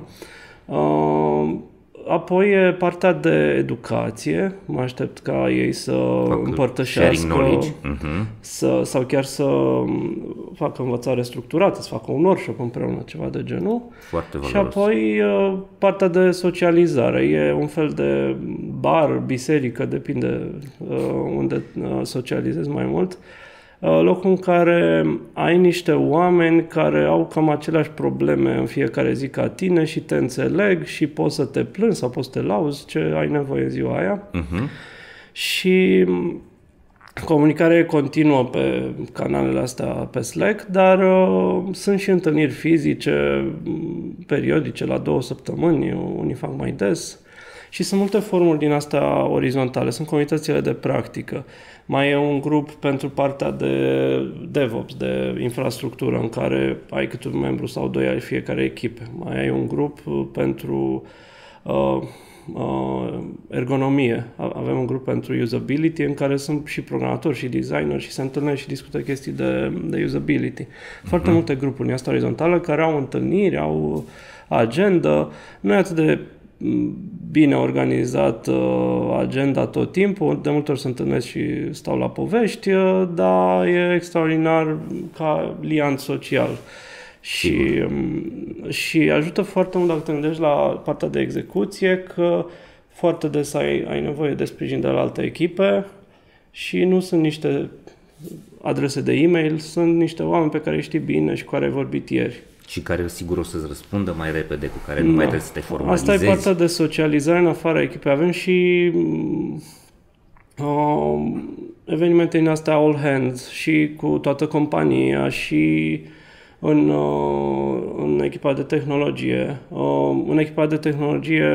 Uh, Apoi e partea de educație, mă aștept ca ei să Fac împărtășească uh-huh. să, sau chiar să facă învățare structurată, să facă un workshop împreună, ceva de genul. Foarte valoros. Și apoi partea de socializare, e un fel de bar, biserică, depinde unde socializezi mai mult. Locul în care ai niște oameni care au cam aceleași probleme în fiecare zi ca tine și te înțeleg și poți să te plângi sau poți să te lauzi ce ai nevoie în ziua aia. Uh-huh. Și comunicarea e continuă pe canalele astea pe Slack, dar uh, sunt și întâlniri fizice periodice la două săptămâni, unii fac mai des. Și sunt multe formuri din astea orizontale, sunt comunitățile de practică. Mai e un grup pentru partea de DevOps, de infrastructură, în care ai câte un membru sau doi ai fiecare echipe. Mai ai un grup pentru uh, uh, ergonomie. Avem un grup pentru usability în care sunt și programatori și designer și se întâlnesc și discută chestii de, de usability. Foarte uh-huh. multe grupuri în asta orizontală care au întâlniri, au agenda. Nu e atât de bine organizat uh, agenda tot timpul, de multe ori se întâlnesc și stau la povești, uh, dar e extraordinar ca liant social. Și, și ajută foarte mult dacă te gândești la partea de execuție, că foarte des ai, ai nevoie de sprijin de la alte echipe și nu sunt niște adrese de e-mail, sunt niște oameni pe care îi știi bine și cu care ai vorbit ieri. Și care sigur o să-ți răspundă mai repede, cu care nu da. mai trebuie să te formalizezi. Asta e partea de socializare în afara echipei. Avem și uh, evenimente din astea all hands și cu toată compania și în, uh, în echipa de tehnologie. Uh, în echipa de tehnologie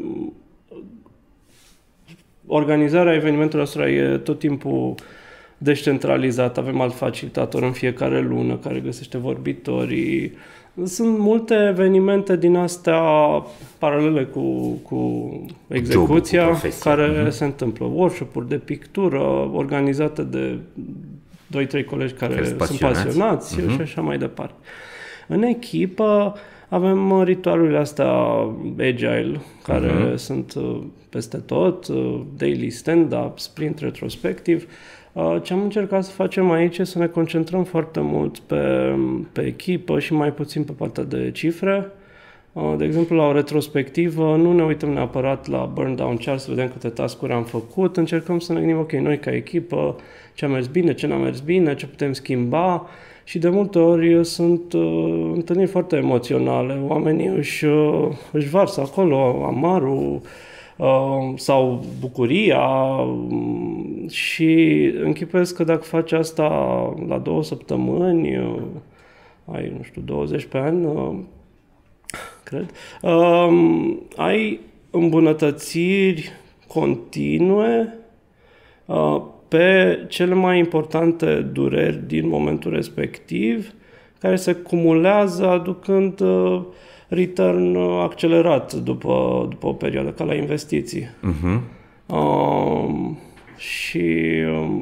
organizarea evenimentelor astea e tot timpul descentralizată. Avem alt facilitator în fiecare lună care găsește vorbitorii. Sunt multe evenimente din astea paralele cu, cu execuția, cu care uh-huh. se întâmplă. Workshop-uri de pictură organizate de doi trei colegi care, care sunt pasionați uh-huh. și așa mai departe. În echipă avem ritualurile astea agile, care uh-huh. sunt peste tot, daily stand-up, sprint retrospective. Ce am încercat să facem aici e să ne concentrăm foarte mult pe, pe echipă și mai puțin pe partea de cifre. De exemplu, la o retrospectivă nu ne uităm neapărat la burn down chart să vedem câte task-uri am făcut, încercăm să ne gândim, ok, noi ca echipă, ce a mers bine, ce n-a mers bine, ce putem schimba și de multe ori sunt uh, întâlniri foarte emoționale. Oamenii își, uh, își varsă acolo amarul uh, sau bucuria um, și închipuiesc că dacă faci asta la două săptămâni, uh, ai, nu știu, douăzeci pe an, uh, cred, uh, ai îmbunătățiri continue uh, pe cele mai importante dureri din momentul respectiv, care se cumulează aducând uh, return accelerat după, după o perioadă, ca la investiții. Uh-huh. Uh, și uh,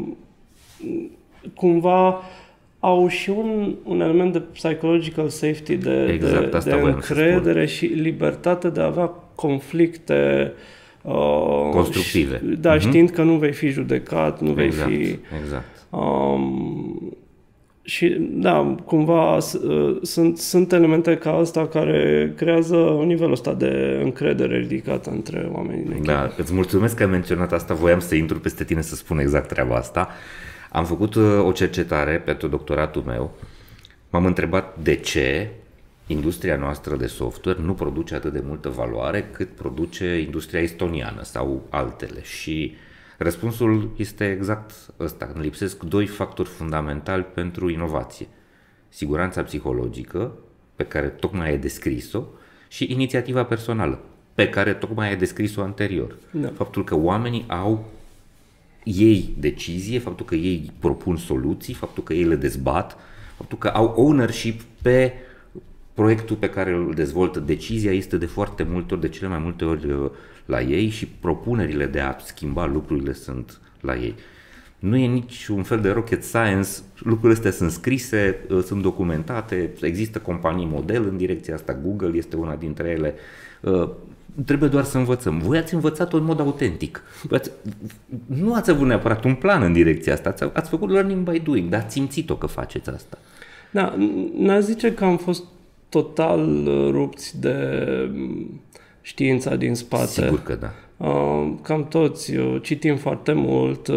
cumva au și un, un element de psychological safety, de, exact, de, de încredere și libertate de a avea conflicte uh, constructive. Și, da, uh-huh. știind că nu vei fi judecat, nu exact, vei fi... Exact. Um, și da, cumva uh, sunt, sunt elemente ca asta care creează un nivel ăsta de încredere ridicată între oamenii din echipă. Da, îți mulțumesc că ai menționat asta, voiam să intru peste tine să spun exact treaba asta. Am făcut o cercetare pentru doctoratul meu, m-am întrebat de ce industria noastră de software nu produce atât de multă valoare cât produce industria estoniană sau altele și răspunsul este exact ăsta, îmi lipsesc doi factori fundamentali pentru inovație. Siguranța psihologică, pe care tocmai ai descris-o, și inițiativa personală, pe care tocmai ai descris-o anterior. Da. Faptul că oamenii au ei decizie, faptul că ei propun soluții, faptul că ei le dezbat, faptul că au ownership pe proiectul pe care îl dezvoltă. Decizia este de foarte multe ori, de cele mai multe ori la ei și propunerile de a schimba lucrurile sunt la ei. Nu e nici un fel de rocket science, lucrurile astea sunt scrise, sunt documentate, există companii model în direcția asta, Google este una dintre ele. Trebuie doar să învățăm. Voi ați învățat-o în mod autentic. Ați, nu ați avut neapărat un plan în direcția asta, ați, ați făcut learning by doing, dar ați simțit-o că faceți asta. Da, n-aș zice că am fost total rupți de știința din spate. Sigur că da. Cam toți citim foarte mult,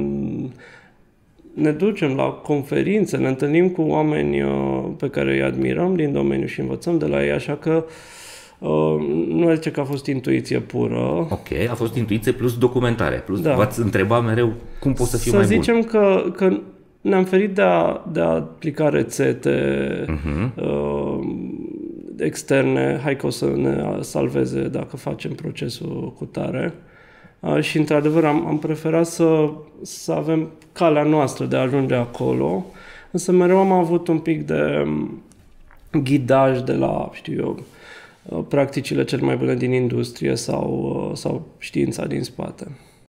ne ducem la conferințe, ne întâlnim cu oameni pe care îi admirăm din domeniu și învățăm de la ei, așa că nu zice că a fost intuiție pură. Ok, a fost intuiție plus documentare, plus da. V-ați întrebat mereu cum pot să fiu să mai bun. Să zicem că, că ne-am ferit de a, de a aplica rețete uh-huh. uh, externe, hai că o să ne salveze dacă facem procesul cu tare. Uh, și într-adevăr am, am preferat să, să avem calea noastră de a ajunge acolo, însă mereu am avut un pic de ghidaj de la, știu eu, practicile cele mai bune din industrie sau, sau știința din spate.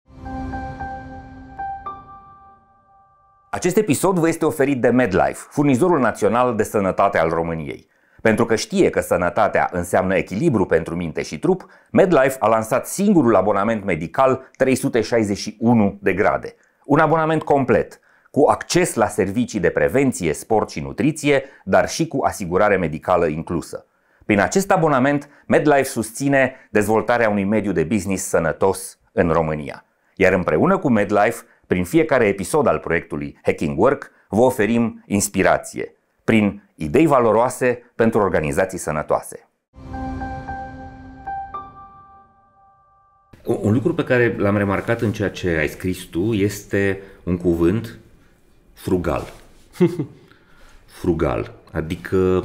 Acest episod vă este oferit de MedLife, furnizorul național de sănătate al României. Pentru că știe că sănătatea înseamnă echilibru pentru minte și trup, MedLife a lansat singurul abonament medical trei sute șaizeci și unu de grade. Un abonament complet, cu acces la servicii de prevenție, sport și nutriție, dar și cu asigurare medicală inclusă. Prin acest abonament, MedLife susține dezvoltarea unui mediu de business sănătos în România. Iar împreună cu MedLife, prin fiecare episod al proiectului Hacking Work, vă oferim inspirație prin idei valoroase pentru organizații sănătoase. Un lucru pe care l-am remarcat în ceea ce ai scris tu este un cuvânt frugal. Frugal, adică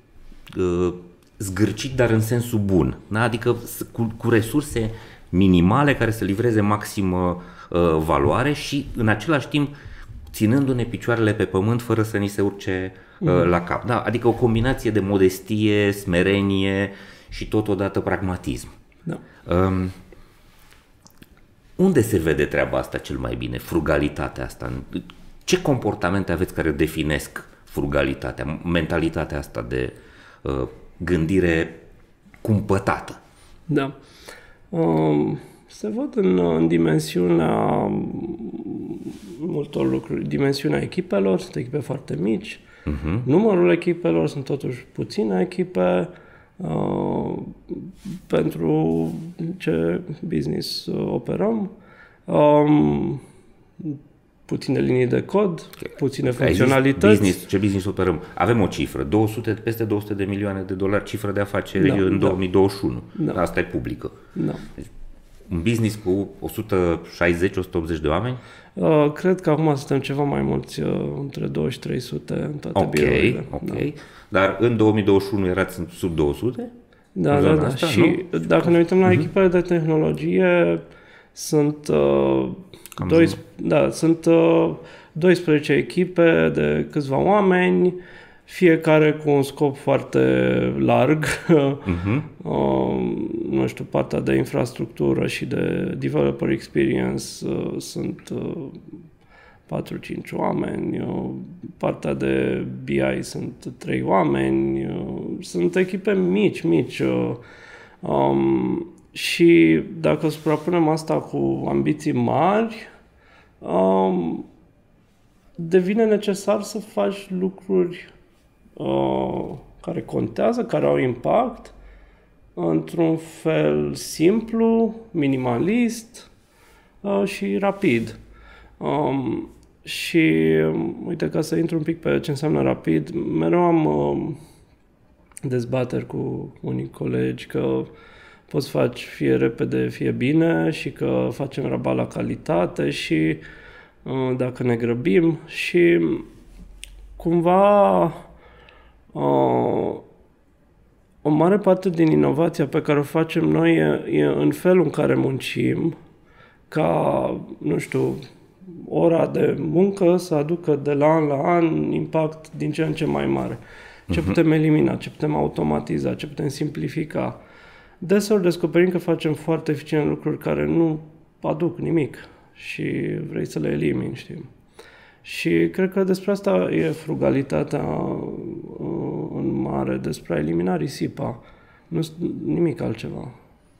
zgârcit, dar în sensul bun. Da? Adică cu, cu resurse minimale care să livreze maximă uh, valoare și în același timp ținându-ne picioarele pe pământ fără să ni se urce uh, mm. la cap. Da? Adică o combinație de modestie, smerenie și totodată pragmatism. Da. Um, unde se vede treaba asta cel mai bine? Frugalitatea asta? Ce comportamente aveți care definesc frugalitatea, mentalitatea asta de uh, gândire cumpătată? Da. Um, se văd în, în dimensiunea multor lucruri. Dimensiunea echipelor, sunt echipe foarte mici. Uh-huh. Numărul echipelor, sunt totuși puține echipe. Uh, pentru ce business uh, operăm. Um, puține linii de cod, puține funcționalități. Business, ce business operăm? Avem o cifră, două sute, peste două sute de milioane de dolari cifră de afaceri da, în da. două mii douăzeci și unu. Da. Asta e publică. Da. Deci, un business cu o sută șaizeci - o sută optzeci de oameni? Uh, cred că acum suntem ceva mai mulți, uh, între două și trei sute în toate okay, birourile. Ok, da. Dar în două mii douăzeci și unu erați sub două sute? Da, da, da. Asta, și nu? Dacă ne uităm la uh-huh. echipele de tehnologie, sunt, uh, doi, da, sunt uh, doisprezece echipe de câțiva oameni, fiecare cu un scop foarte larg. Uh-huh. uh, nu știu, partea de infrastructură și de developer experience uh, sunt uh, patru cinci oameni, uh, partea de B I sunt trei oameni, uh, sunt echipe mici, mici. Uh, um, și dacă suprapunem asta cu ambiții mari, um, devine necesar să faci lucruri uh, care contează, care au impact, într-un fel simplu, minimalist uh, și rapid. Um, și, uite, ca să intru un pic pe ce înseamnă rapid, mereu am uh, dezbateri cu unii colegi că poți face fie repede, fie bine și că facem rabat la calitate și uh, dacă ne grăbim și cumva uh, o mare parte din inovația pe care o facem noi e, e în felul în care muncim, ca, nu știu, ora de muncă să aducă de la an la an impact din ce în ce mai mare. Ce putem elimina, ce putem automatiza, ce putem simplifica. Deseori descoperim că facem foarte eficient lucruri care nu aduc nimic și vrei să le elimini, știi? Și cred că despre asta e frugalitatea în mare, despre a elimina risipa. Nu nimic altceva.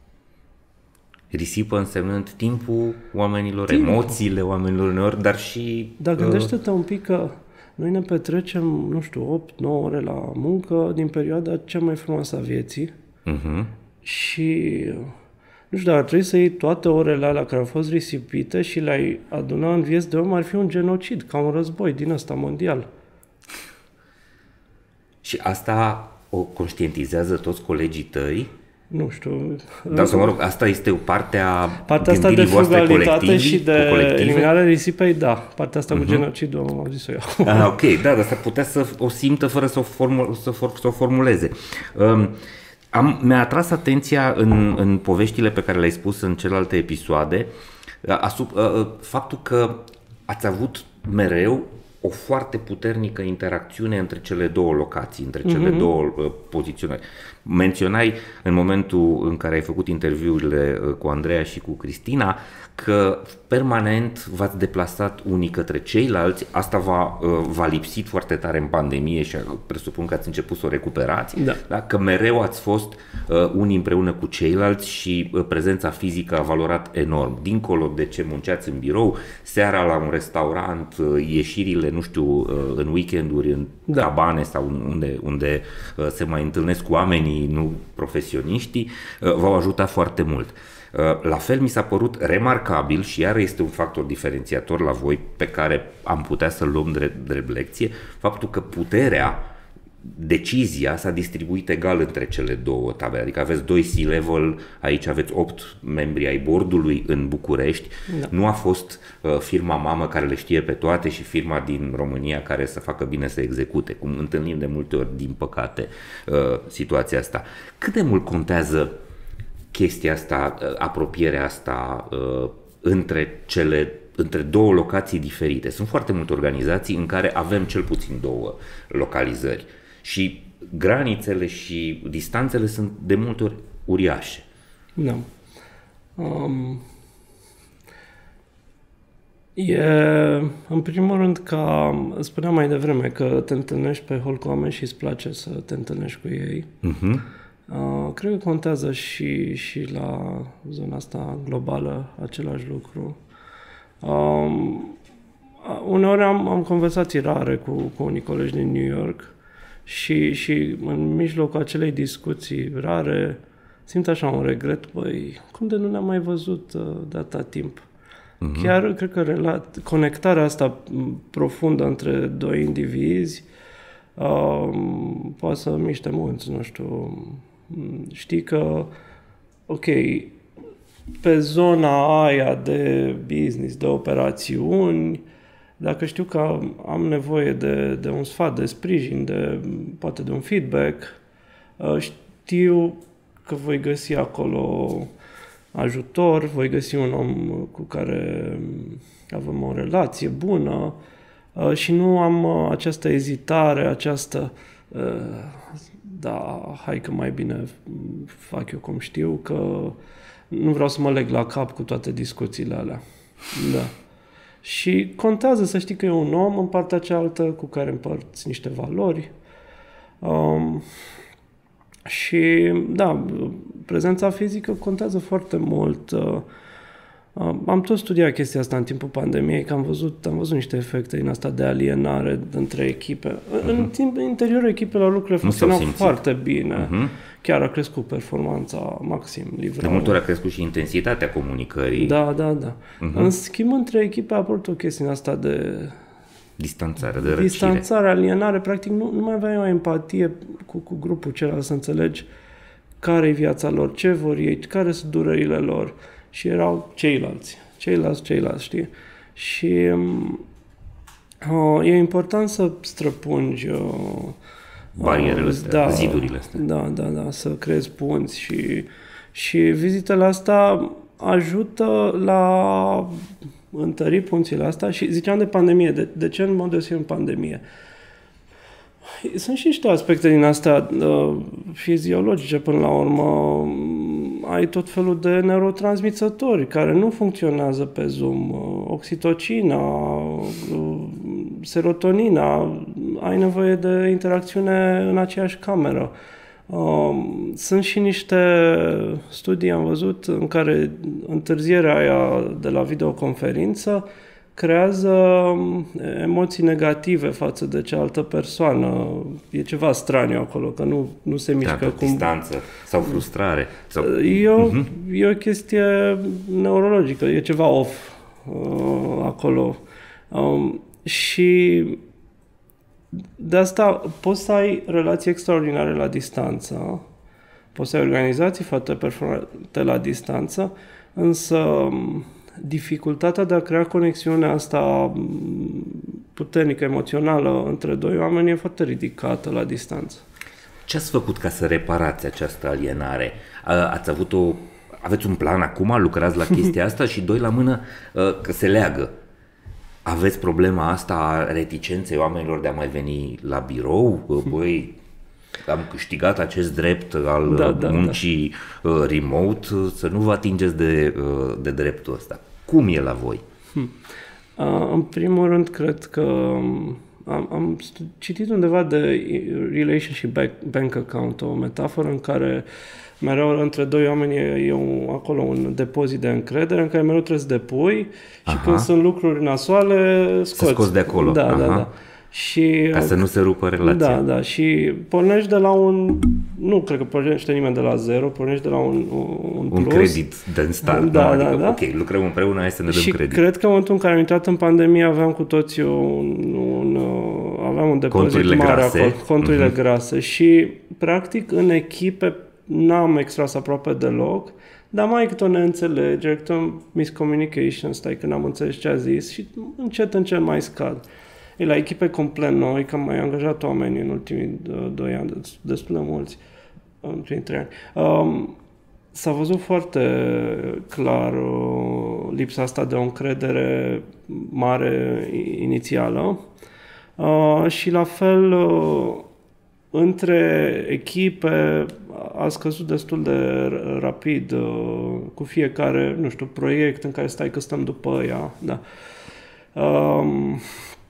Risipă însemnând timpul oamenilor, Timp. emoțiile oamenilor uneori, dar și... Dar gândește-te un pic că noi ne petrecem, nu știu, opt nouă ore la muncă din perioada cea mai frumoasă a vieții. Uh-huh. Și, nu știu, dar trebuie să iei toate orele alea care au fost risipite și le-ai aduna în vieți de om, ar fi un genocid, ca un război din ăsta mondial. Și asta o conștientizează toți colegii tăi? Nu știu. Dar să mă rog, asta este o parte a partea asta de frugalitate și de eliminarea risipei, da. Partea asta uh-huh. cu genocidul, am zis-o eu. Ah, ok, da, dar s-ar putea să o simtă fără să o, formul, să, for, să o formuleze. Um, am, mi-a atras atenția în, în poveștile pe care le-ai spus în celelalte episoade, asup, uh, faptul că ați avut mereu o foarte puternică interacțiune între cele două locații, între cele mm-hmm. două uh, poziționări. Menționai în momentul în care ai făcut interviurile uh, cu Andreea și cu Cristina că permanent v-ați deplasat unii către ceilalți, asta v-a, uh, v-a lipsit foarte tare în pandemie și presupun că ați început să o recuperați, da. Da? Că mereu ați fost uh, unii împreună cu ceilalți și uh, prezența fizică a valorat enorm. Dincolo de ce munceați în birou, seara la un restaurant, uh, ieșirile, nu știu, uh, în weekenduri, în da. cabane sau unde, unde uh, se mai întâlnesc cu oamenii, nu profesioniștii, uh, v-au ajutat foarte mult. La fel mi s-a părut remarcabil și iar este un factor diferențiator la voi pe care am putea să-l luăm drept, drept lecție, faptul că puterea, decizia s-a distribuit egal între cele două tabere, adică aveți doi C-level, aici aveți opt membri ai boardului în București, da. Nu a fost uh, firma mamă care le știe pe toate și firma din România care să facă bine să execute, cum întâlnim de multe ori, din păcate, uh, situația asta. Cât de mult contează chestia asta, apropierea asta uh, între cele între două locații diferite? Sunt foarte multe organizații în care avem cel puțin două localizări și granițele și distanțele sunt de multe ori uriașe. Da. Um, e, în primul rând, ca spuneam mai devreme, că te întâlnești pe hol cu oameni și îți place să te întâlnești cu ei. Uh-huh. Uh, cred că contează și, și la zona asta globală același lucru. Um, uneori am, am conversații rare cu, cu unii colegi din New York și, și în mijlocul acelei discuții rare simt așa un regret, băi, cum de nu ne-am mai văzut uh, de atâta timp? Uh-huh. Chiar cred că rela- conectarea asta profundă între doi indivizi uh, poate să miște munți, nu știu. Știi că, ok, pe zona aia de business, de operațiuni, dacă știu că am nevoie de, de un sfat, de sprijin, de, poate de un feedback, știu că voi găsi acolo ajutor, voi găsi un om cu care avem o relație bună și nu am această ezitare, această da, hai că mai bine fac eu cum știu, că nu vreau să mă leg la cap cu toate discuțiile alea. Da. Și contează să știi că e un om în partea cealaltă cu care împărți niște valori. Um, și, da, prezența fizică contează foarte mult. Uh, am tot studiat chestia asta în timpul pandemiei, că am văzut, am văzut niște efecte din asta de alienare între echipe. Uh-huh. În timp, în interiorul echipelor lucrurile funcționau foarte bine. Uh-huh. Chiar a crescut performanța maxim. Livrau. De multe ori a crescut și intensitatea comunicării. Da, da, da. Uh-huh. În schimb, între echipe a apărut o chestie asta de distanțare, de răcire. Distanțare, alienare. Practic nu, nu mai aveai o empatie cu, cu grupul celălalt, să înțelegi care e viața lor, ce vor ei, care sunt durerile lor. Și erau ceilalți, ceilalți, ceilalți, știi? Și uh, e important să străpungi uh, barierele astea, da, zidurile astea. Da, da, da, să creezi punți și, și vizitele astea ajută la întări punțile astea și ziceam de pandemie. De, de ce în mod deosebit în pandemie? Sunt și niște aspecte din astea uh, fiziologice până la urmă. Ai tot felul de neurotransmițători care nu funcționează pe Zoom. Oxitocina, uh, serotonina, ai nevoie de interacțiune în aceeași cameră. Uh, sunt și niște studii, am văzut, în care întârzierea aia de la videoconferință creează emoții negative față de cealaltă persoană. E ceva straniu acolo, că nu, nu se mișcă da, cum... distanță sau frustrare. Sau... E, o, uh-huh. e o chestie neurologică, e ceva off uh, acolo. Um, și de asta poți să ai relații extraordinare la distanță, poți să ai organizații foarte performante la distanță, însă dificultatea de a crea conexiunea asta puternică, emoțională între doi oameni e foarte ridicată la distanță. Ce ați făcut ca să reparați această alienare? Ați avut o, aveți un plan acum? Lucrați la chestia asta? Și doi la mână, că se leagă. Aveți problema asta a reticenței oamenilor de a mai veni la birou? Băi, am câștigat acest drept al da, da, muncii da. remote, să nu vă atingeți de, de dreptul ăsta. Cum e la voi? Hmm. Uh, în primul rând, cred că am, am citit undeva de relationship bank, bank account, o metaforă în care mereu între doi oameni e, e un, acolo un depozit de încredere în care mereu trebuie să depui și Aha. când sunt lucruri nasoale, scoți. Să scoți de acolo. Da, Aha. da, da. Și, ca să nu se rupă relația. Da, da. Și pornești de la un... Nu cred că pornește nimeni de la zero, pornești de la un, un plus. Un credit din start. Da, adică, da, da. ok, lucrăm împreună, hai să ne dăm și credit. cred că în momentul în care am intrat în pandemie aveam cu toții un... un aveam un depozit conturile mare grase. acolo. Conturile uh-huh. grase. Și, practic, în echipe n-am extras aproape deloc, dar mai câte o neînțelegere, câte o miscommunication, stai că n-am înțeles ce a zis și încet, încet mai scad. E la echipe complet noi, că am mai angajat oameni în ultimii doi ani, destul de mulți, în ultimii trei ani. Um, s-a văzut foarte clar uh, lipsa asta de o încredere mare inițială uh, și la fel uh, între echipe a scăzut destul de rapid uh, cu fiecare, nu știu, proiect în care stai că stăm după ea, da. Um,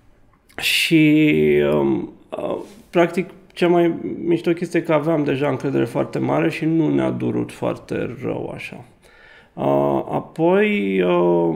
și um, uh, practic cea mai mișto chestie e că aveam deja încredere foarte mare și nu ne-a durut foarte rău așa. Uh, apoi uh,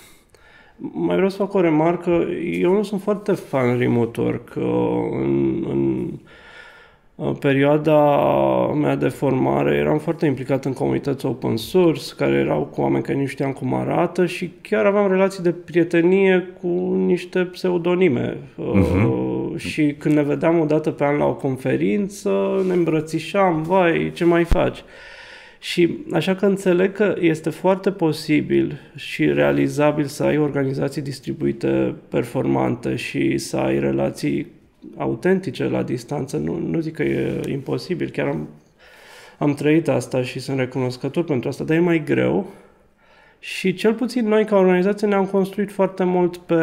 mai vreau să fac o remarcă, eu nu sunt foarte fan remote work. Uh, în, în perioada mea de formare eram foarte implicat în comunități open source, care erau cu oameni care nu știam cum arată și chiar aveam relații de prietenie cu niște pseudonime. Uh-huh. Și când ne vedeam o dată pe an la o conferință, ne îmbrățișam, vai, ce mai faci? Și așa că înțeleg că este foarte posibil și realizabil să ai organizații distribuite performante și să ai relații autentice la distanță. Nu, nu zic că e imposibil, chiar am, am trăit asta și sunt recunoscător pentru asta, dar e mai greu și cel puțin noi ca organizație ne-am construit foarte mult pe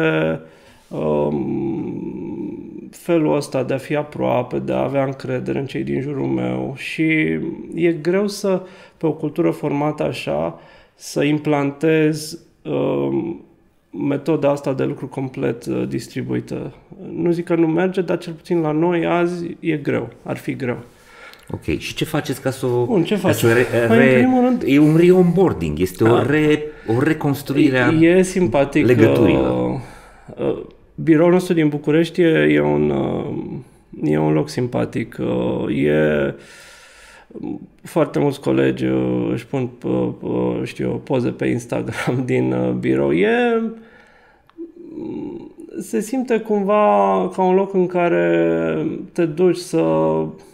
um, felul ăsta de a fi aproape, de a avea încredere în cei din jurul meu și e greu să, pe o cultură formată așa, să implantez um, metoda asta de lucru complet uh, distribuită. Nu zic că nu merge, dar cel puțin la noi azi e greu, ar fi greu. Ok, și ce faceți ca să o... Bun, ce faci? Re, re, în primul rând, e un re-onboarding, este o, re, o reconstruire a e simpatic, legăturilor. Uh, uh, biroul nostru din București e, e, un, uh, e un loc simpatic. Uh, e... Foarte mulți colegi uh, își pun, uh, uh, știu, poze pe Instagram din uh, birou. E... Se simte cumva ca un loc în care te duci să...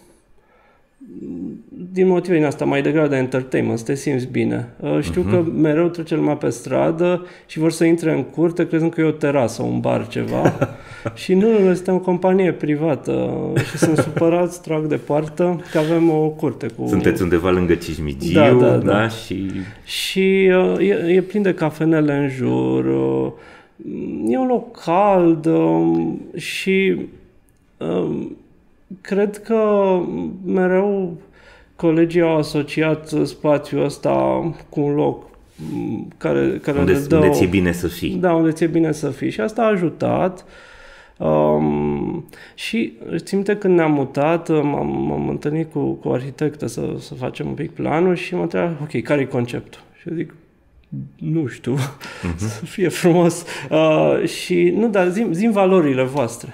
din motive din asta, mai degrabă de entertainment, să te simți bine. Uh, știu uh-huh. că mereu trece lumea pe stradă și vor să intre în curte crezând că e o terasă, un bar, ceva. Și nu, noi suntem o companie privată și sunt supărați, trag de poartă, că avem o curte cu... Sunteți undeva lângă Cismigiu, da, da, da. da și... Și uh, e, e plin de cafenele în jur, uh, e un loc cald uh, și uh, cred că mereu colegii au asociat spațiul ăsta cu un loc care, care unde, le dă... unde ți-e bine să fii. Da, unde ți-e bine să fii. Și asta a ajutat. Um, și țin-minte când ne-am mutat, m-am, m-am întâlnit cu, cu o arhitectă să, să facem un pic planul și mă întreba, ok, care e conceptul? Și eu zic, nu știu, uh-huh. să fie frumos. Uh, și, nu, dar zi-mi, zi-mi valorile voastre.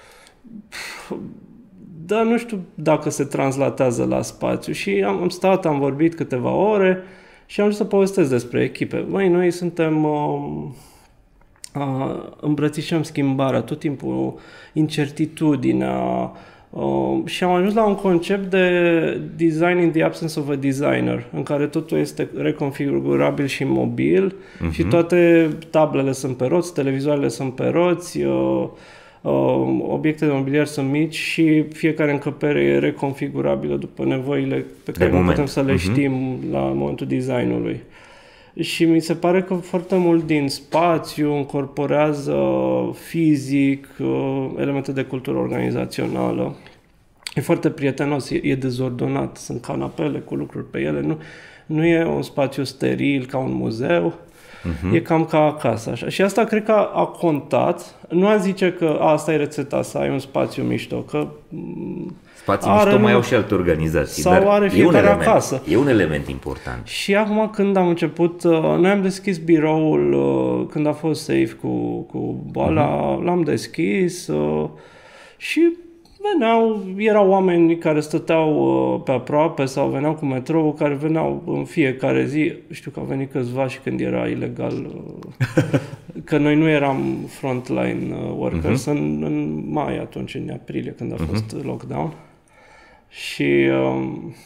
Dar nu știu dacă se translatează la spațiu. Și am, am stat, am vorbit câteva ore și am vrut să povestesc despre echipe. Măi, noi suntem... Uh, uh, îmbrățișăm schimbarea, tot timpul incertitudinea uh, și am ajuns la un concept de design in the absence of a designer, în care totul este reconfigurabil și mobil uh-huh. și toate tablele sunt pe roți, televizoarele sunt pe roți, uh, Uh, obiectele de mobiliar sunt mici și fiecare încăpere e reconfigurabilă după nevoile pe care nu putem să le uh-huh. știm la momentul designului. Și mi se pare că foarte mult din spațiu încorporează fizic elemente de cultură organizațională. E foarte prietenos, e, e dezordonat, sunt canapele cu lucruri pe ele, nu, nu e un spațiu steril ca un muzeu, uh-huh. E cam ca acasă. Așa. Și asta cred că a, a contat. Nu a zice că a, asta e rețeta, să ai un spațiu mișto, că spații mișto mai au și alte organizații, sau dar are e un, element, acasă. e un element important. Și acum când am început, noi am deschis biroul când a fost safe cu, cu boala, uh-huh. L-am deschis și veneau, erau oameni care stăteau pe aproape sau veneau cu metrou, care veneau în fiecare zi. Știu că au venit câțiva și când era ilegal, că noi nu eram frontline workers uh-huh. în, în mai atunci, în aprilie, când a fost uh-huh. lockdown. Și, uh,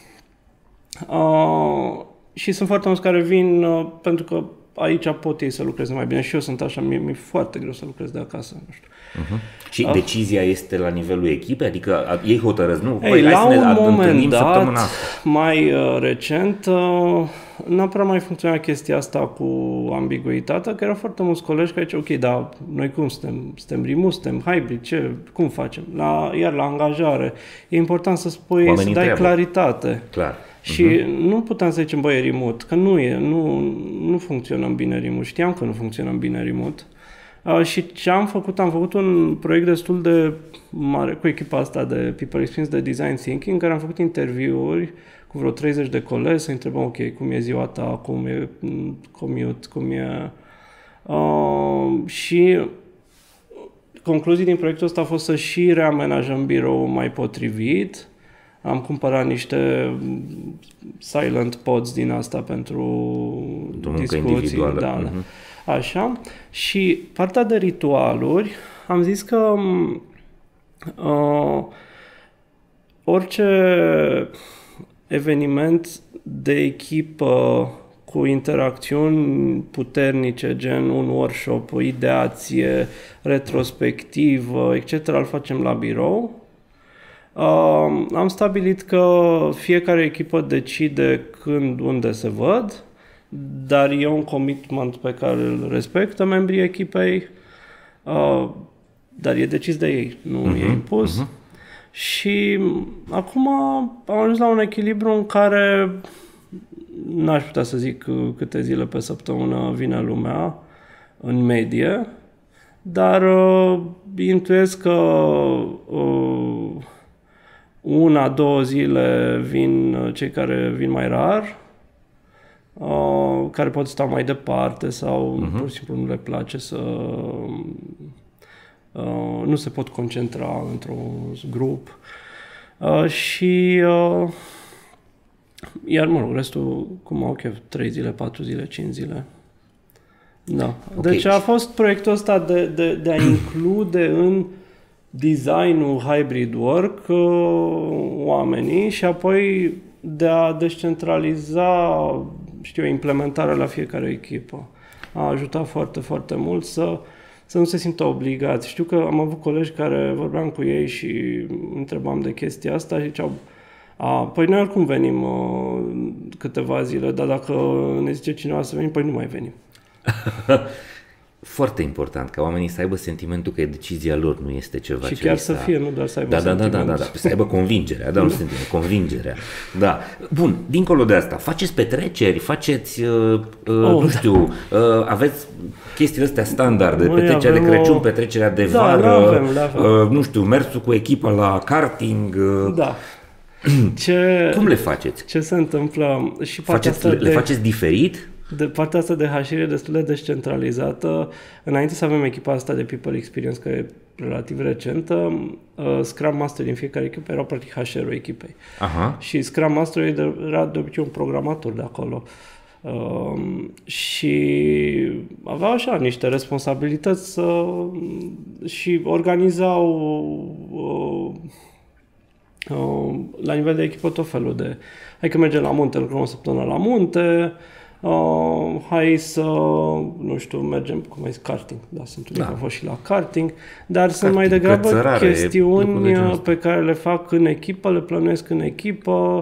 uh, și sunt foarte mulți care vin uh, pentru că aici pot ei să lucreze mai bine și eu sunt așa, mie mi-e foarte greu să lucrez de acasă, nu știu. Uh-huh. Și uh. decizia este la nivelul echipei? Adică ei hotărăsc, nu? Ei, la un moment dat, mai uh, recent, uh, n-a prea mai funcționat chestia asta cu ambiguitatea, că erau foarte mulți colegi care ziceau, ok, dar noi cum suntem? Suntem remote, suntem hybrid, ce? Cum facem? La, iar la angajare, e important să spui, oamenii să dai treabă. Claritate. Clar. Și uh-huh. nu puteam să zicem, băi, e remote, că nu e, nu, nu funcționăm bine remote. Știam că nu funcționăm bine remote. Uh, și ce am făcut? Am făcut un proiect destul de mare cu echipa asta de People Experience, de Design Thinking, în care am făcut interviuri cu vreo treizeci de colegi, să întrebăm, ok, cum e ziua ta, cum e commute, cum e... Uh, și concluzii din proiectul ăsta a fost să și reamenajăm birou mai potrivit. Am cumpărat niște silent pods din asta pentru discuții. Da, uh-huh. Așa. Și partea de ritualuri, am zis că uh, orice eveniment de echipă cu interacțiuni puternice, gen un workshop, o ideație, retrospectivă, et cetera, îl facem la birou. Uh, am stabilit că fiecare echipă decide când, unde se văd, dar e un commitment pe care îl respectă membrii echipei, uh, dar e decis de ei, nu uh-huh, e impus. Uh-huh. Și acum am ajuns la un echilibru în care n-aș putea să zic câte zile pe săptămână vine lumea în medie, dar uh, intuiesc că uh, una, două zile vin cei care vin mai rar, uh, care pot sta mai departe sau uh-huh. pur și simplu nu le place să... Uh, nu se pot concentra într-un grup. Uh, și... Uh, iar, mă rog, restul, cum au chef, trei zile, patru zile, cinci zile. Da. Okay. Deci a fost proiectul ăsta de, de, de a include în designul hybrid work uh, oamenii și apoi de a descentraliza, știu, implementarea la fiecare echipă. A ajutat foarte, foarte mult să, să nu se simtă obligați. Știu că am avut colegi care vorbeam cu ei și întrebam de chestia asta și ziceau, a, păi noi oricum venim uh, câteva zile, dar dacă ne zice cineva să venim, păi nu mai venim. Foarte important ca oamenii să aibă sentimentul că e decizia lor, nu este ceva și ce chiar să fie, nu doar să aibă da, da, sentimentul. Da, da, da, da, să aibă convingerea, da, nu sentiment, convingerea. Da. Bun, dincolo de asta, faceți petreceri, faceți, uh, uh, oh, nu știu, uh, aveți chestiile astea standarde, noi petrecerea de Crăciun, o... petrecerea de da, vară, avem, uh, nu știu, mersul cu echipa la karting. Uh, da. Ce, cum le faceți? Ce se întâmplă? Și faceți, le, de... le faceți diferit? De partea asta de H R e destul de descentralizată. Înainte să avem echipa asta de People Experience, care e relativ recentă, uh, Scrum Master din fiecare echipă erau practic H R-ul echipei. Aha. Și Scrum Master era de obicei un programator de acolo. Uh, și aveau așa niște responsabilități uh, și organizau uh, uh, la nivel de echipă tot felul de... Hai că mergem la munte, lucrăm o săptămână la munte, Uh, hai să, nu știu, mergem, cum ai zis, karting. Da, sunt unii da. Că au fost și la karting, dar karting, sunt mai degrabă chestiuni pe care le fac în echipă, le plănuiesc în echipă,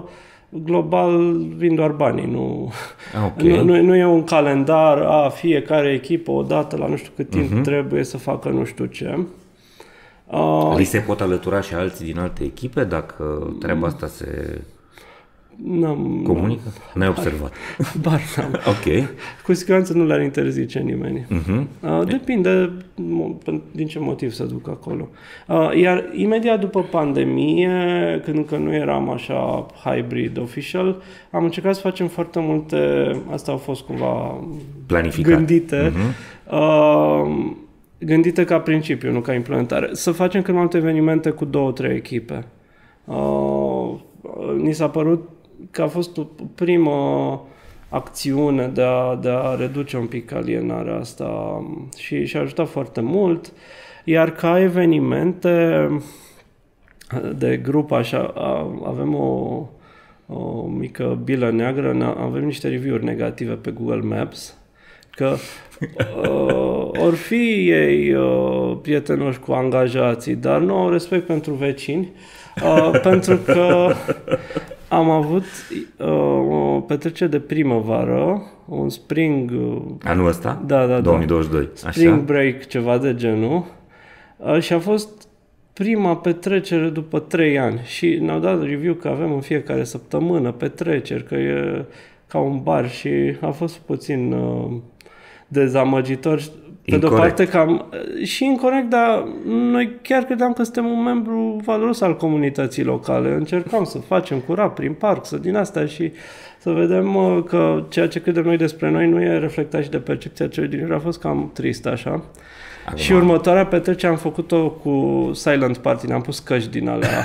global vin doar banii, nu, okay. nu, nu, nu e un calendar, a, fiecare echipă odată la nu știu cât timp uh-huh. trebuie să facă nu știu ce. Uh, Li se pot alătura și alții din alte echipe dacă treaba asta se n-am, comunică? N-ai observat? Bar n-am. Ok. Cu siguranță nu le-ar interzice nimeni. Uh-huh. Uh, depinde din ce motiv să duc acolo. Uh, iar imediat după pandemie, când încă nu eram așa hybrid official, am încercat să facem foarte multe, asta au fost cumva planificat. Gândite, uh-huh. uh, gândite ca principiu, nu ca implementare. Să facem cât mai multe evenimente cu două, trei echipe. Uh, ni s-a părut că a fost o primă acțiune de a, de a reduce un pic alienarea asta și, și a ajutat foarte mult. Iar ca evenimente de grup, așa, avem o, o mică bilă neagră, avem niște review-uri negative pe Google Maps, că uh, or fi ei uh, prietenoși cu angajații, dar nu au respect pentru vecini, uh, pentru că am avut uh, o petrecere de primăvară, un spring... Uh, Anul ăsta? Da, da, două mii douăzeci și doi. Da. Spring Așa? break, ceva de genul. Uh, și a fost prima petrecere după trei ani. Și ne-au dat review că avem în fiecare săptămână petreceri, că e ca un bar și a fost puțin uh, dezamăgitor. Pe de-o parte, cam, și incorect, dar noi chiar credeam că suntem un membru valoros al comunității locale. Încercam să facem curat prin parc, să din astea și să vedem că ceea ce credem noi despre noi nu e reflectat și de percepția celui din jur. A fost cam trist așa. Acum. Și următoarea petrecere am făcut-o cu silent party, ne-am pus căști din alea.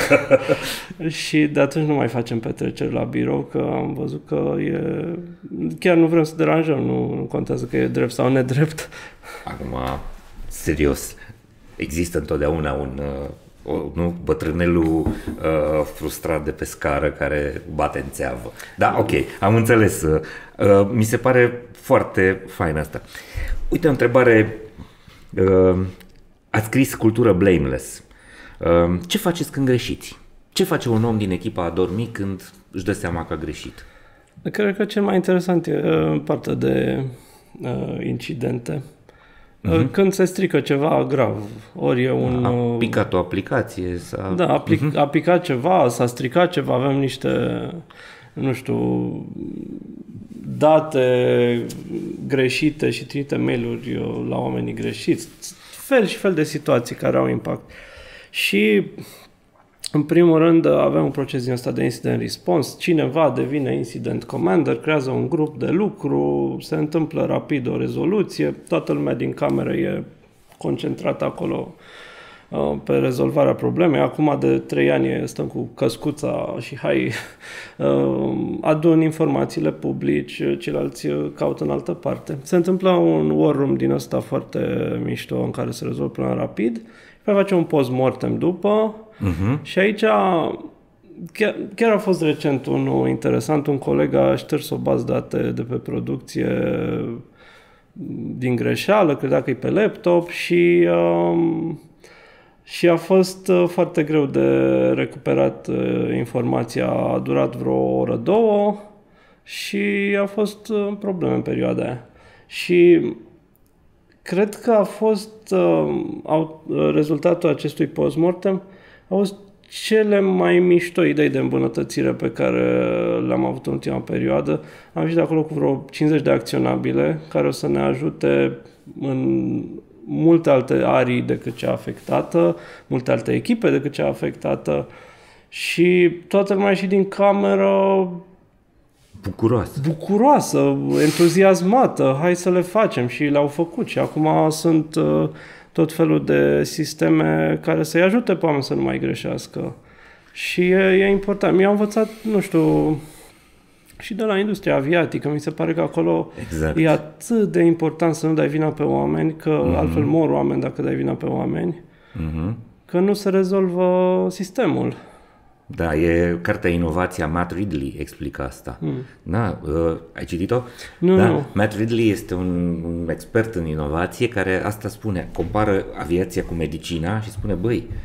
Și de atunci nu mai facem petreceri la birou, că am văzut că e... chiar nu vrem să deranjăm, nu, nu contează că e drept sau nedrept. Acum, serios, există întotdeauna un... O, nu, bătrânelul uh, frustrat de pe scară care bate în țeavă. Da, ok, am înțeles. Uh, mi se pare foarte fain asta. Uite, o întrebare... Uh, ați scris cultură blameless. Uh, ce faceți când greșiți? Ce face un om din echipa a dormi când își dă seama că a greșit? Cred că cel mai interesant e uh, partea de uh, incidente. Uh-huh. Când se strică ceva grav, ori e un... A picat o aplicație? S-a... Da, a, plic, uh-huh. a picat ceva, s-a stricat ceva, avem niște, nu știu, date greșite și trimite mail-uri la oamenii greșiți. Fel și fel de situații care au impact. Și, în primul rând, avem un proces din ăsta de incident response. Cineva devine incident commander, creează un grup de lucru, se întâmplă rapid o rezoluție, toată lumea din cameră e concentrată acolo pe rezolvarea problemei. Acum de trei ani stăm cu căscuța și hai, adun informațiile publici, ceilalți caută în altă parte. Se întâmplă un war room din ăsta foarte mișto în care se rezolvă problema rapid. Păi face un post-mortem după uh-huh. și aici chiar, chiar a fost recent unul interesant, un coleg a șters o bază date de pe producție din greșeală, credea că e pe laptop și um, și a fost uh, foarte greu de recuperat uh, informația, a durat vreo oră, două și a fost uh, probleme în perioada aia. Și cred că a fost uh, au, uh, rezultatul acestui postmortem a fost cele mai mișto idei de îmbunătățire pe care le-am avut în ultima perioadă. Am venit de acolo cu vreo cincizeci de acționabile care o să ne ajute în multe alte arii decât cea afectată, multe alte echipe decât cea afectată și toată lumea și din cameră bucuroasă, bucuroasă, entuziasmată, hai să le facem și le-au făcut și acum sunt uh, tot felul de sisteme care să-i ajute pe oameni să nu mai greșească și e, e important. Mi-am învățat, nu știu, și de la industria aviatică, mi se pare că acolo exact. E atât de important să nu dai vina pe oameni, că mm-hmm. altfel mor oameni dacă dai vina pe oameni, mm-hmm. că nu se rezolvă sistemul. Da, e cartea Inovația, Matt Ridley explică asta. Mm. Da, uh, ai citit-o? Nu, da? nu. Matt Ridley este un, un expert în inovație care asta spune, compară aviația cu medicina și spune, băi,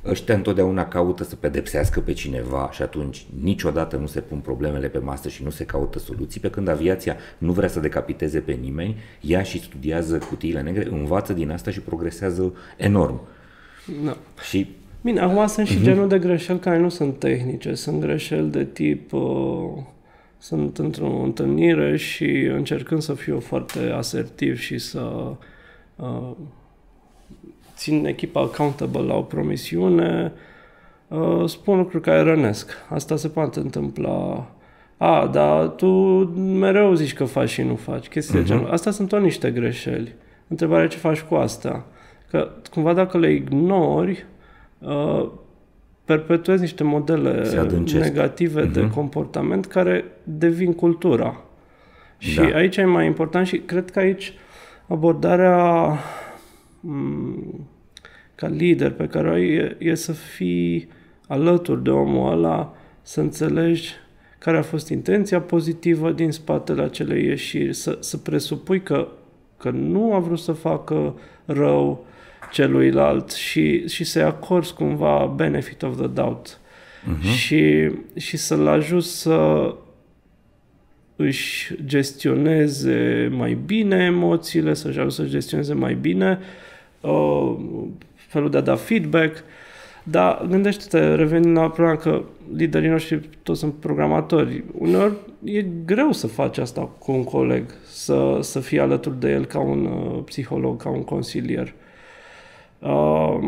ăștia întotdeauna caută să pedepsească pe cineva și atunci niciodată nu se pun problemele pe masă și nu se caută soluții, pe când aviația nu vrea să decapiteze pe nimeni, ea și studiază cutiile negre, învață din asta și progresează enorm. Da. Și bine, acum sunt și uh-huh. genul de greșeli care nu sunt tehnice, sunt greșeli de tip uh, sunt într-o întâlnire și încercând să fiu foarte asertiv și să uh, țin echipa accountable la o promisiune, uh, spun lucruri care rănesc. Asta se poate întâmpla. A, dar tu mereu zici că faci și nu faci. Chestia uh-huh. genul. Astea sunt tot niște greșeli. Întrebarea ce faci cu asta? Că cumva dacă le ignori, uh, perpetuezi niște modele negative uh-huh. de comportament care devin cultura. Și da. aici e mai important și cred că aici abordarea m- ca lider pe care o ai e, e să fii alături de omul ăla, să înțelegi care a fost intenția pozitivă din spatele acelei ieșiri, să, să presupui că, că nu a vrut să facă rău celuilalt și, și să-i acorzi cumva benefit of the doubt uh-huh. și, și să-l ajuți să își gestioneze mai bine emoțiile, să-și ajute să gestioneze mai bine uh, felul de a da feedback. Dar gândește-te, revenind la problema că liderii noștri toți sunt programatori. Uneori e greu să faci asta cu un coleg, să, să fii alături de el ca un uh, psiholog, ca un consilier. Uh,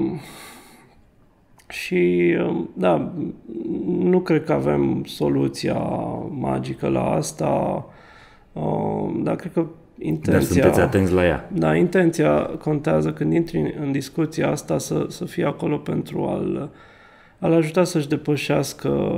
și, uh, da, nu cred că avem soluția magică la asta, uh, dar cred că intenția... Dar sunteți atenți la ea. Da, intenția contează când intri în discuția asta să, să fii acolo pentru a-l, a-l ajuta să-și depășească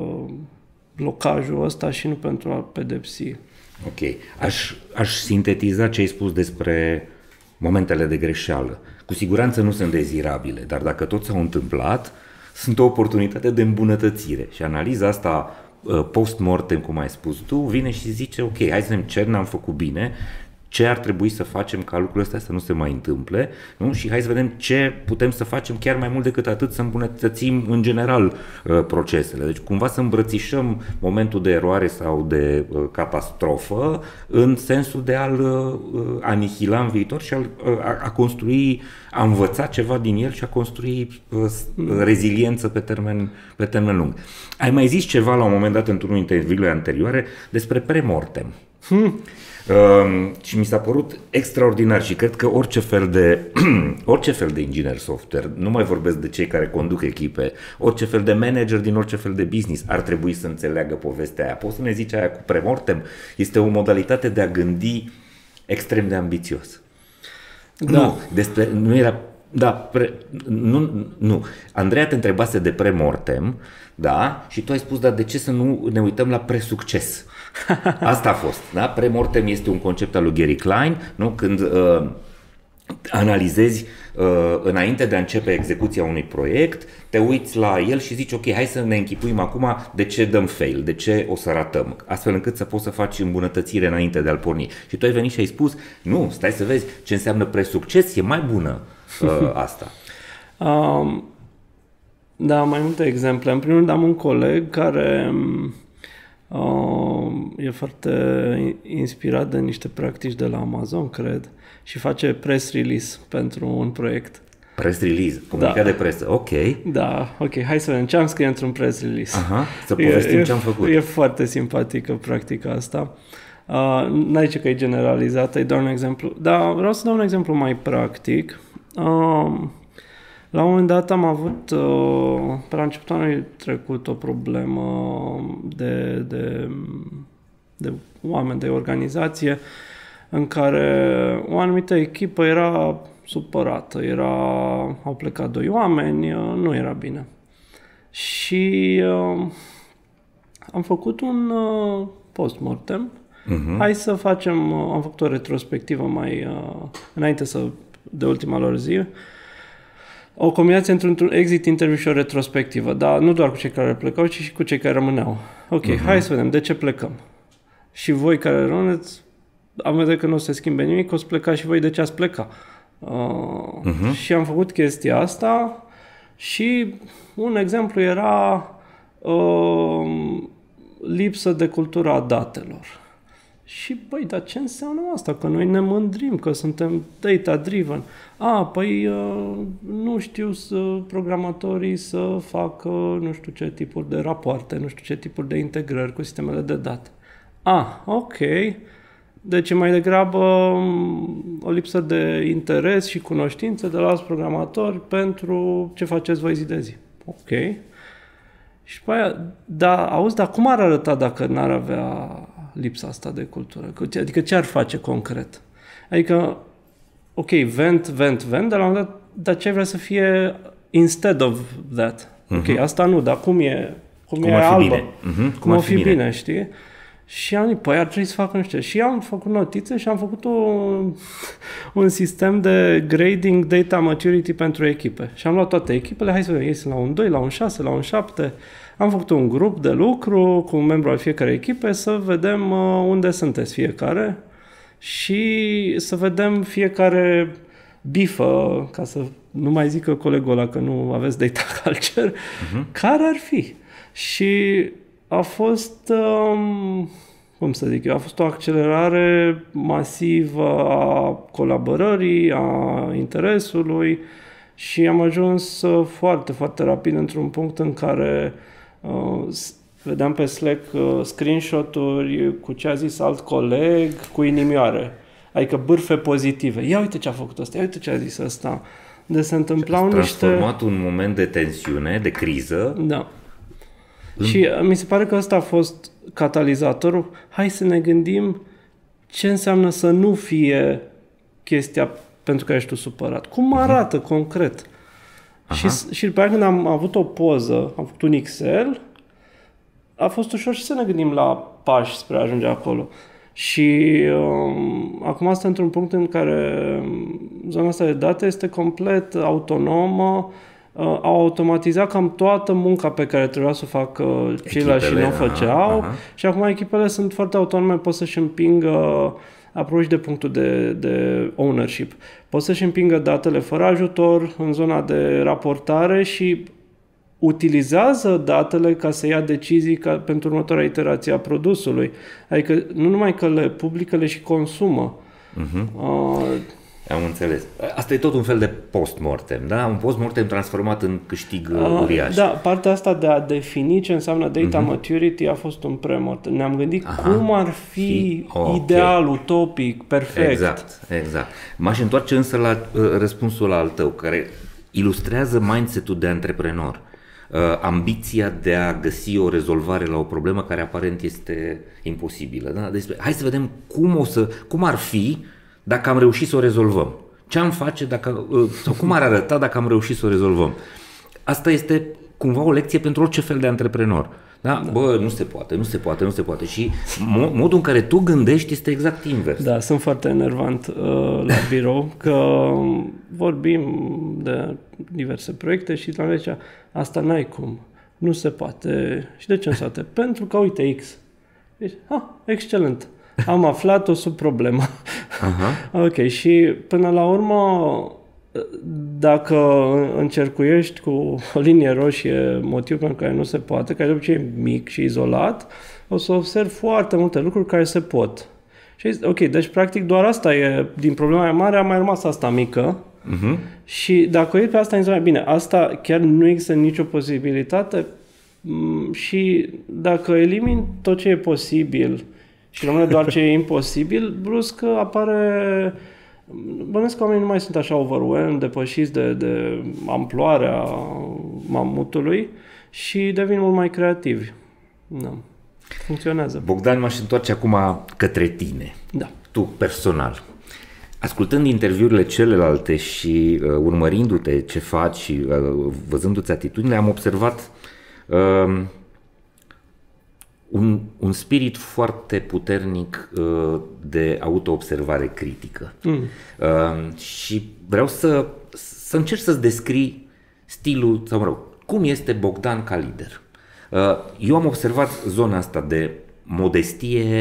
blocajul ăsta și nu pentru a-l pedepsi. Ok. Aș, aș sintetiza ce ai spus despre momentele de greșeală. Cu siguranță nu sunt dezirabile, dar dacă tot s-au întâmplat, sunt o oportunitate de îmbunătățire. Și analiza asta post-mortem, cum ai spus tu, vine și zice, ok, hai să vedem ce n-am făcut bine, ce ar trebui să facem ca lucrurile astea să nu se mai întâmple, nu? Și hai să vedem ce putem să facem chiar mai mult decât atât, să îmbunătățim în general procesele. Deci cumva să îmbrățișăm momentul de eroare sau de catastrofă în sensul de a-l anihila în viitor și a, a construi, a învăța ceva din el și a construi reziliență pe termen, pe termen lung. Ai mai zis ceva la un moment dat într-unul interviurile anterioare despre premortem. Hmm. Uh, și mi s-a părut extraordinar și cred că orice fel de orice fel de inginer software, nu mai vorbesc de cei care conduc echipe, orice fel de manager din orice fel de business ar trebui să înțeleagă povestea aia. Poți să ne zici aia cu premortem? Este o modalitate de a gândi extrem de ambițios. Da. Nu, despre, nu era da, pre, nu, nu. Andreea te întrebase de premortem, da, și tu ai spus, dar de ce să nu ne uităm la presucces? Asta a fost, da? Premortem este un concept al lui Gary Klein, nu? Când uh, analizezi uh, înainte de a începe execuția unui proiect, te uiți la el și zici, ok, hai să ne închipuim acum de ce dăm fail, de ce o să ratăm, astfel încât să poți să faci îmbunătățire înainte de a-l porni. Și tu ai venit și ai spus, nu, stai să vezi ce înseamnă presucces, e mai bună uh, asta. Um, da, mai multe exemple. În primul rând am un coleg care uh, e foarte inspirat de niște practici de la Amazon, cred, și face press release pentru un proiect. Press release, comunicat da. de presă, ok. Da, ok, hai să vedem ce am scris într-un press release. Aha, să povestim e, ce am făcut. E foarte simpatică practica asta. Uh, n-ai ce că e generalizată, îi dau un exemplu. Dar vreau să dau un exemplu mai practic. Uh, la un moment dat am avut, uh, pe la începutul anului trecut, o problemă de, de, de oameni, de organizație, în care o anumită echipă era supărată, era, au plecat doi oameni, uh, nu era bine. Și uh, am făcut un uh, post-mortem. Uh-huh. Hai să facem, uh, am făcut o retrospectivă mai uh, înainte să, de ultima lor zi, o combinație între un exit interview și o retrospectivă, dar nu doar cu cei care plecau, ci și cu cei care rămâneau. Ok, uh-huh. Hai să vedem de ce plecăm. Și voi care rămâneți, am vedea că nu o să se schimbe nimic, o să plecați și voi de ce ați pleca. Uh, uh-huh. Și am făcut chestia asta Și un exemplu era uh, lipsă de cultură a datelor. Și, băi, dar ce înseamnă asta? Că noi ne mândrim că suntem data-driven. A, păi, uh, nu știu să programatorii să facă nu știu ce tipuri de rapoarte, nu știu ce tipuri de integrări cu sistemele de date. A, ok. Deci e mai degrabă o lipsă de interes și cunoștință de la alți programatori pentru ce faceți voi zi de zi. Ok. Și după aia, da, auzi, dar cum ar arăta dacă n-ar avea lipsa asta de cultură? Adică ce ar face concret? Adică, ok, vent, vent, vent, dar la un moment dat, dar ce vrea să fie instead of that? Uh-huh. Ok, asta nu, dar cum e, cum cum e albă? Bine. Uh-huh. Cum, cum ar fi bine, bine știi? Și am zis, păi ar trebui să facă nu știu. Și am făcut notițe și am făcut un, un sistem de grading data maturity pentru echipe. Și am luat toate echipele, hai să vedem, ei sunt la un doi, la un șase, la un șapte. Am făcut un grup de lucru cu un membru al fiecarei echipe să vedem uh, unde sunteți fiecare și să vedem fiecare bifă, ca să nu mai zică colegul ăla că nu aveți data culture, uh-huh. care ar fi. Și a fost, um, cum să zic eu, a fost o accelerare masivă a colaborării, a interesului și am ajuns uh, foarte, foarte rapid într-un punct în care uh, vedeam pe Slack uh, screenshot-uri cu ce a zis alt coleg, cu inimioare. Adică bârfe pozitive. Ia uite ce a făcut ăsta, ia uite ce a zis ăsta. Deci se întâmplau niște... transformat un moment de tensiune, de criză. Da. În... Și mi se pare că ăsta a fost catalizatorul. Hai să ne gândim ce înseamnă să nu fie chestia pentru care ești tu supărat. Cum arată uh-huh. concret? Și, și după aceea când am avut o poză, am făcut un Excel, a fost ușor și să ne gândim la pași spre a ajunge acolo. Și um, acum asta într-un punct în care zona asta de date este complet autonomă, uh, au automatizat cam toată munca pe care trebuia să o facă ceilalți și nu o făceau. Aha. Și acum echipele sunt foarte autonome, pot să-și împingă, apropo și de punctul de, de ownership, pot să-și împingă datele fără ajutor în zona de raportare și utilizează datele ca să ia decizii ca pentru următoarea iterație a produsului. Adică nu numai că le publică, le și consumă. Uh-huh. Uh, Am înțeles. Asta e tot un fel de post-mortem, da? Un post-mortem transformat în câștig uh, uriaș. Da, partea asta de a defini ce înseamnă data uh-huh. maturity a fost un pre-mortem. Ne-am gândit Aha. cum ar fi okay. ideal, utopic, perfect. Exact, exact. M-aș întoarce însă la uh, răspunsul al tău, care ilustrează mindset-ul de antreprenor. Uh, ambiția de a găsi o rezolvare la o problemă care aparent este imposibilă. Da? Deci, hai să vedem cum, o să, cum ar fi dacă am reușit să o rezolvăm. Ce am face dacă, uh, sau cum ar arăta dacă am reușit să o rezolvăm. Asta este cumva o lecție pentru orice fel de antreprenor. Da? Da. Bă, nu se poate, nu se poate, nu se poate. Și mo- modul în care tu gândești este exact invers. Da, sunt foarte enervant uh, la birou că vorbim de diverse proiecte și la zicea, asta n-ai cum, nu se poate. Și de ce nu se poate? Pentru că, uite, X. Deci, ah, excelent. Am aflat-o sub problemă. Uh-huh. Ok, și până la urmă, dacă încercuiești cu o linie roșie motivul pentru care nu se poate, care de obicei e mic și izolat, o să observi foarte multe lucruri care se pot. Și ok, deci practic doar asta e, din problema mai mare a mai rămas asta mică. Uh-huh. Și dacă o iei pe asta în zona, bine, asta chiar nu există nicio posibilitate și dacă elimini tot ce e posibil și rămâne doar ce e imposibil, brusc apare... Bănesc că oamenii nu mai sunt așa overwhelmed, depășiți de, de amploarea mamutului și devin mult mai creativi. Da. Funcționează. Bogdan, m-aș întoarce acum către tine. Da. Tu, personal. Ascultând interviurile celelalte și uh, urmărindu-te ce faci și uh, văzându-ți atitudinile, am observat uh, un, un spirit foarte puternic uh, de auto-observare critică. Mm. Uh, și vreau să, să încerc să-ți descrii stilul, sau mă rog, cum este Bogdan ca lider. Uh, eu am observat zona asta de modestie,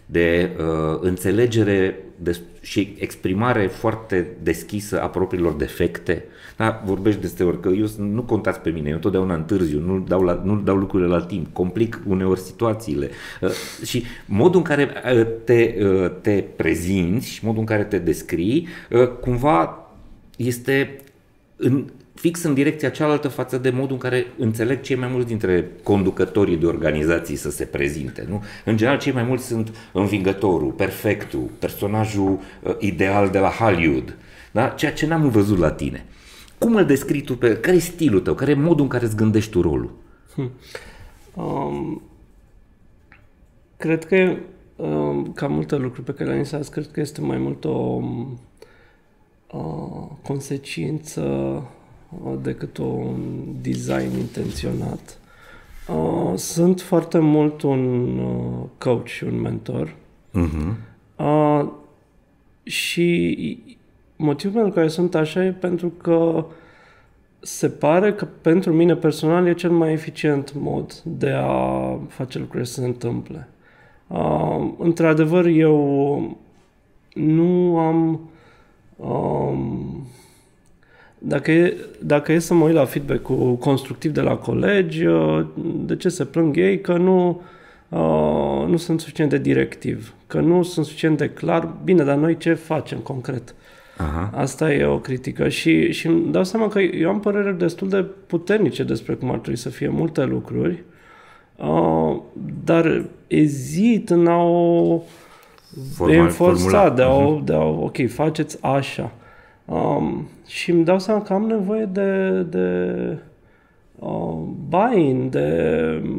de uh, înțelegere de, și exprimare foarte deschisă a propriilor defecte. Da, vorbești de ori că eu nu contați pe mine, eu totdeauna întârziu, nu dau, la, nu dau lucrurile la timp, complic uneori situațiile. Uh, și modul în care uh, te, uh, te prezinți și modul în care te descrii, uh, cumva este în, fix în direcția cealaltă față de modul în care înțeleg cei mai mulți dintre conducătorii de organizații să se prezinte. Nu? În general, cei mai mulți sunt învingătorul, perfectul, personajul uh, ideal de la Hollywood, da? Ceea ce n-am văzut la tine. Cum îl descrii tu? Pe, care e stilul tău? Care e modul în care îți gândești tu rolul? Hmm. Um, cred că um, ca multe lucruri pe care le-am zis, cred că este mai mult o um, uh, consecință decât un design intenționat. Uh, sunt foarte mult un uh, coach și un mentor. Uh-huh. Uh, și motivul pentru care sunt așa e pentru că se pare că pentru mine personal e cel mai eficient mod de a face lucrurile să se întâmple. Uh, într-adevăr, eu nu am um, Dacă e, dacă e să mă uit la feedback-ul constructiv de la colegi, de ce se plâng ei? Că nu, uh, nu sunt suficient de directiv, că nu sunt suficient de clar. Bine, dar noi ce facem concret? Aha. Asta e o critică și, și îmi dau seama că eu am păreri destul de puternice despre cum ar trebui să fie multe lucruri, uh, dar ezit în a o enforța, de a, uh-huh. de a ok, faceți așa. Um, și îmi dau seama că am nevoie de, de uh, buy-in, de...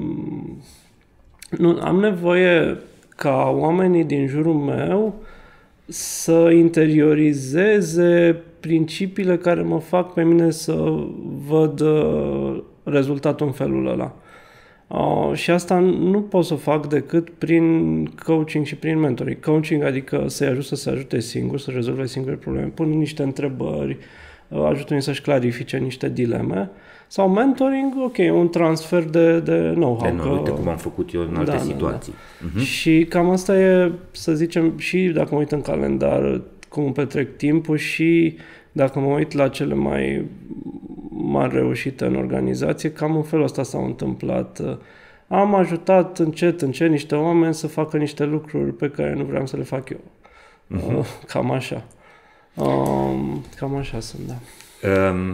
Nu, am nevoie ca oamenii din jurul meu să interiorizeze principiile care mă fac pe mine să văd uh, rezultatul în felul ăla. Uh, și asta nu pot să fac decât prin coaching și prin mentoring. Coaching adică să-i ajut să se ajute singur, să rezolve singure probleme, pun niște întrebări, uh, ajută-i să-și clarifice niște dileme. Sau mentoring, ok, un transfer de, de know-how. De, că, uite cum am făcut eu în alte da, situații. Da, da. Uh-huh. Și cam asta e, să zicem, și dacă mă uit în calendar, cum îmi petrec timpul și dacă mă uit la cele mai mari reușite în organizație, cam în felul ăsta s-au întâmplat. Am ajutat încet, încet niște oameni să facă niște lucruri pe care nu vreau să le fac eu. Uh-huh. Cam așa. Um, cam așa sunt, da. Um,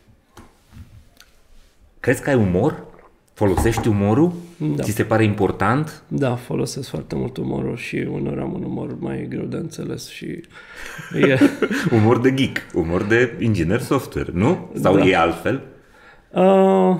crezi că ai umor? Folosești umorul? Da. Ți se pare important? Da, folosesc foarte mult umorul și uneori am un umor mai greu de înțeles și e... Umor de geek, umor de inginer software, nu? Sau da. E altfel? Uh,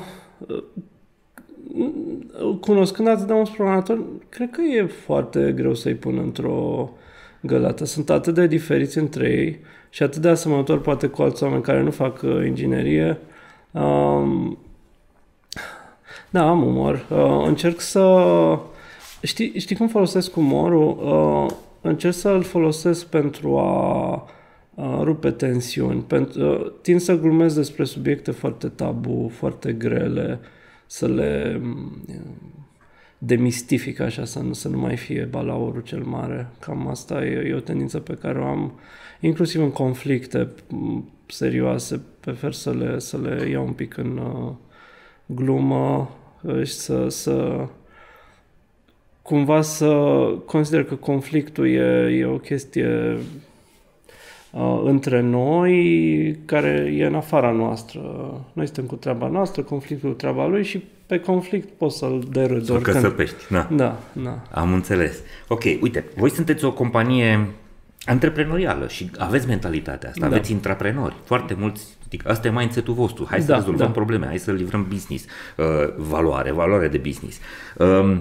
cunoscând atât de mulți programatori, cred că e foarte greu să-i pun într-o găleată. Sunt atât de diferiți între ei și atât de asemănători poate cu alți oameni care nu fac uh, inginerie. Um, Da, am umor. Uh, încerc să... Știi, știi cum folosesc umorul? Uh, încerc să-l folosesc pentru a uh, rupe tensiuni. Pentru, uh, tind să glumesc despre subiecte foarte tabu, foarte grele, să le uh, demistific așa, să nu, să nu mai fie balaurul cel mare. Cam asta e, e o tendință pe care o am, inclusiv în conflicte serioase. Prefer să le, să le iau un pic în... Uh, glumă și să, să cumva să consider că conflictul e, e o chestie uh, între noi care e în afara noastră. Noi suntem cu treaba noastră, conflictul cu treaba lui și pe conflict poți să-l derâzi să-l căsăpești. Da. Da, da. Am înțeles. Ok, uite, voi sunteți o companie antreprenorială și aveți mentalitatea asta, da. Aveți intraprenori, foarte mulți. Asta e mindset-ul vostru. Hai să da, rezolvăm da. probleme, hai să livrăm business, uh, valoare, valoare de business. Uh,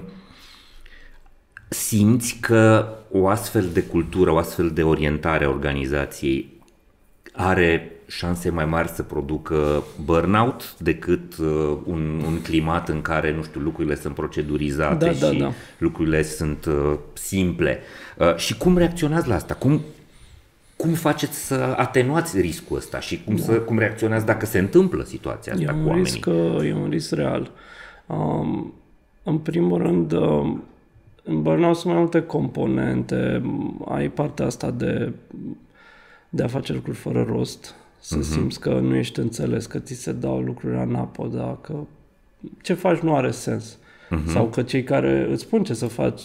simți că o astfel de cultură, o astfel de orientare a organizației are șanse mai mari să producă burnout decât uh, un, un climat în care, nu știu, lucrurile sunt procedurizate da, și da, da. lucrurile sunt uh, simple. Uh, și cum reacționați la asta? Cum Cum faceți să atenuați riscul ăsta și cum, da. să, cum reacționați dacă se întâmplă situația asta e cu oamenii? Risc, e un risc real. Um, în primul rând, um, în burnout sunt mai multe componente. Ai partea asta de, de a face lucruri fără rost, să uh-huh. simți că nu ești înțeles, că ți se dau lucruri anapoda, că ce faci nu are sens. Uh-huh. Sau că cei care îți spun ce să faci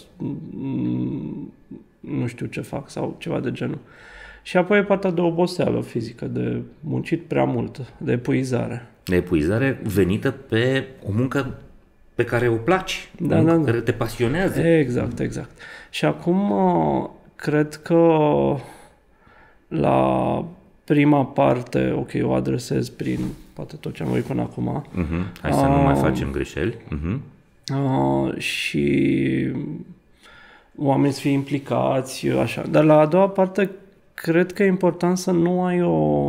nu știu ce fac sau ceva de genul. Și apoi e partea de oboseală fizică, de muncit prea mult, de epuizare. De epuizare venită pe o muncă pe care o placi, da, o muncă da, da. care te pasionează. Exact, exact. Și acum cred că la prima parte, ok, o adresez prin poate tot ce am vorbit până acum. Uh-huh. Hai să uh, nu mai facem greșeli. Uh-huh. Uh, și oamenii să fie implicați, așa. Dar la a doua parte, cred că e important să nu ai o...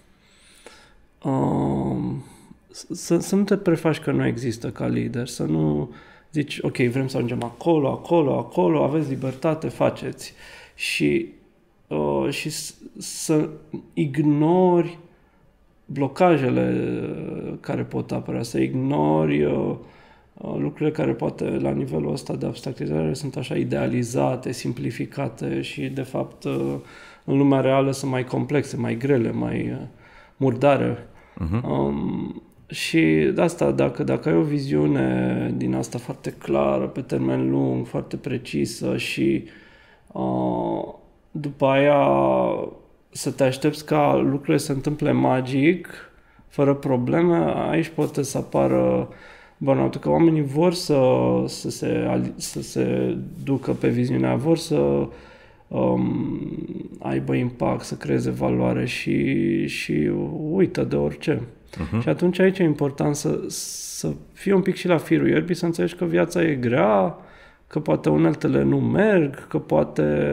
Uh, să, să nu te prefaci că nu există ca lider, să nu zici, ok, vrem să ajungem acolo, acolo, acolo, aveți libertate, faceți. Și, uh, și să ignori blocajele care pot apărea, să ignori uh, lucrurile care poate la nivelul ăsta de abstractizare sunt așa idealizate, simplificate și de fapt în lumea reală sunt mai complexe, mai grele, mai murdare. Uh-huh. Um, și de asta, dacă, dacă ai o viziune din asta foarte clară, pe termen lung, foarte precisă și uh, după aia să te aștepți ca lucrurile să se întâmple magic, fără probleme, aici poate să apară burnout, că oamenii vor să, să, se, să se ducă pe viziunea, vor să um, aibă impact, să creeze valoare și, și uită de orice. Uh-huh. Și atunci aici e important să, să fii un pic și la firul ierbii, să înțelegi că viața e grea, că poate uneltele nu merg, că poate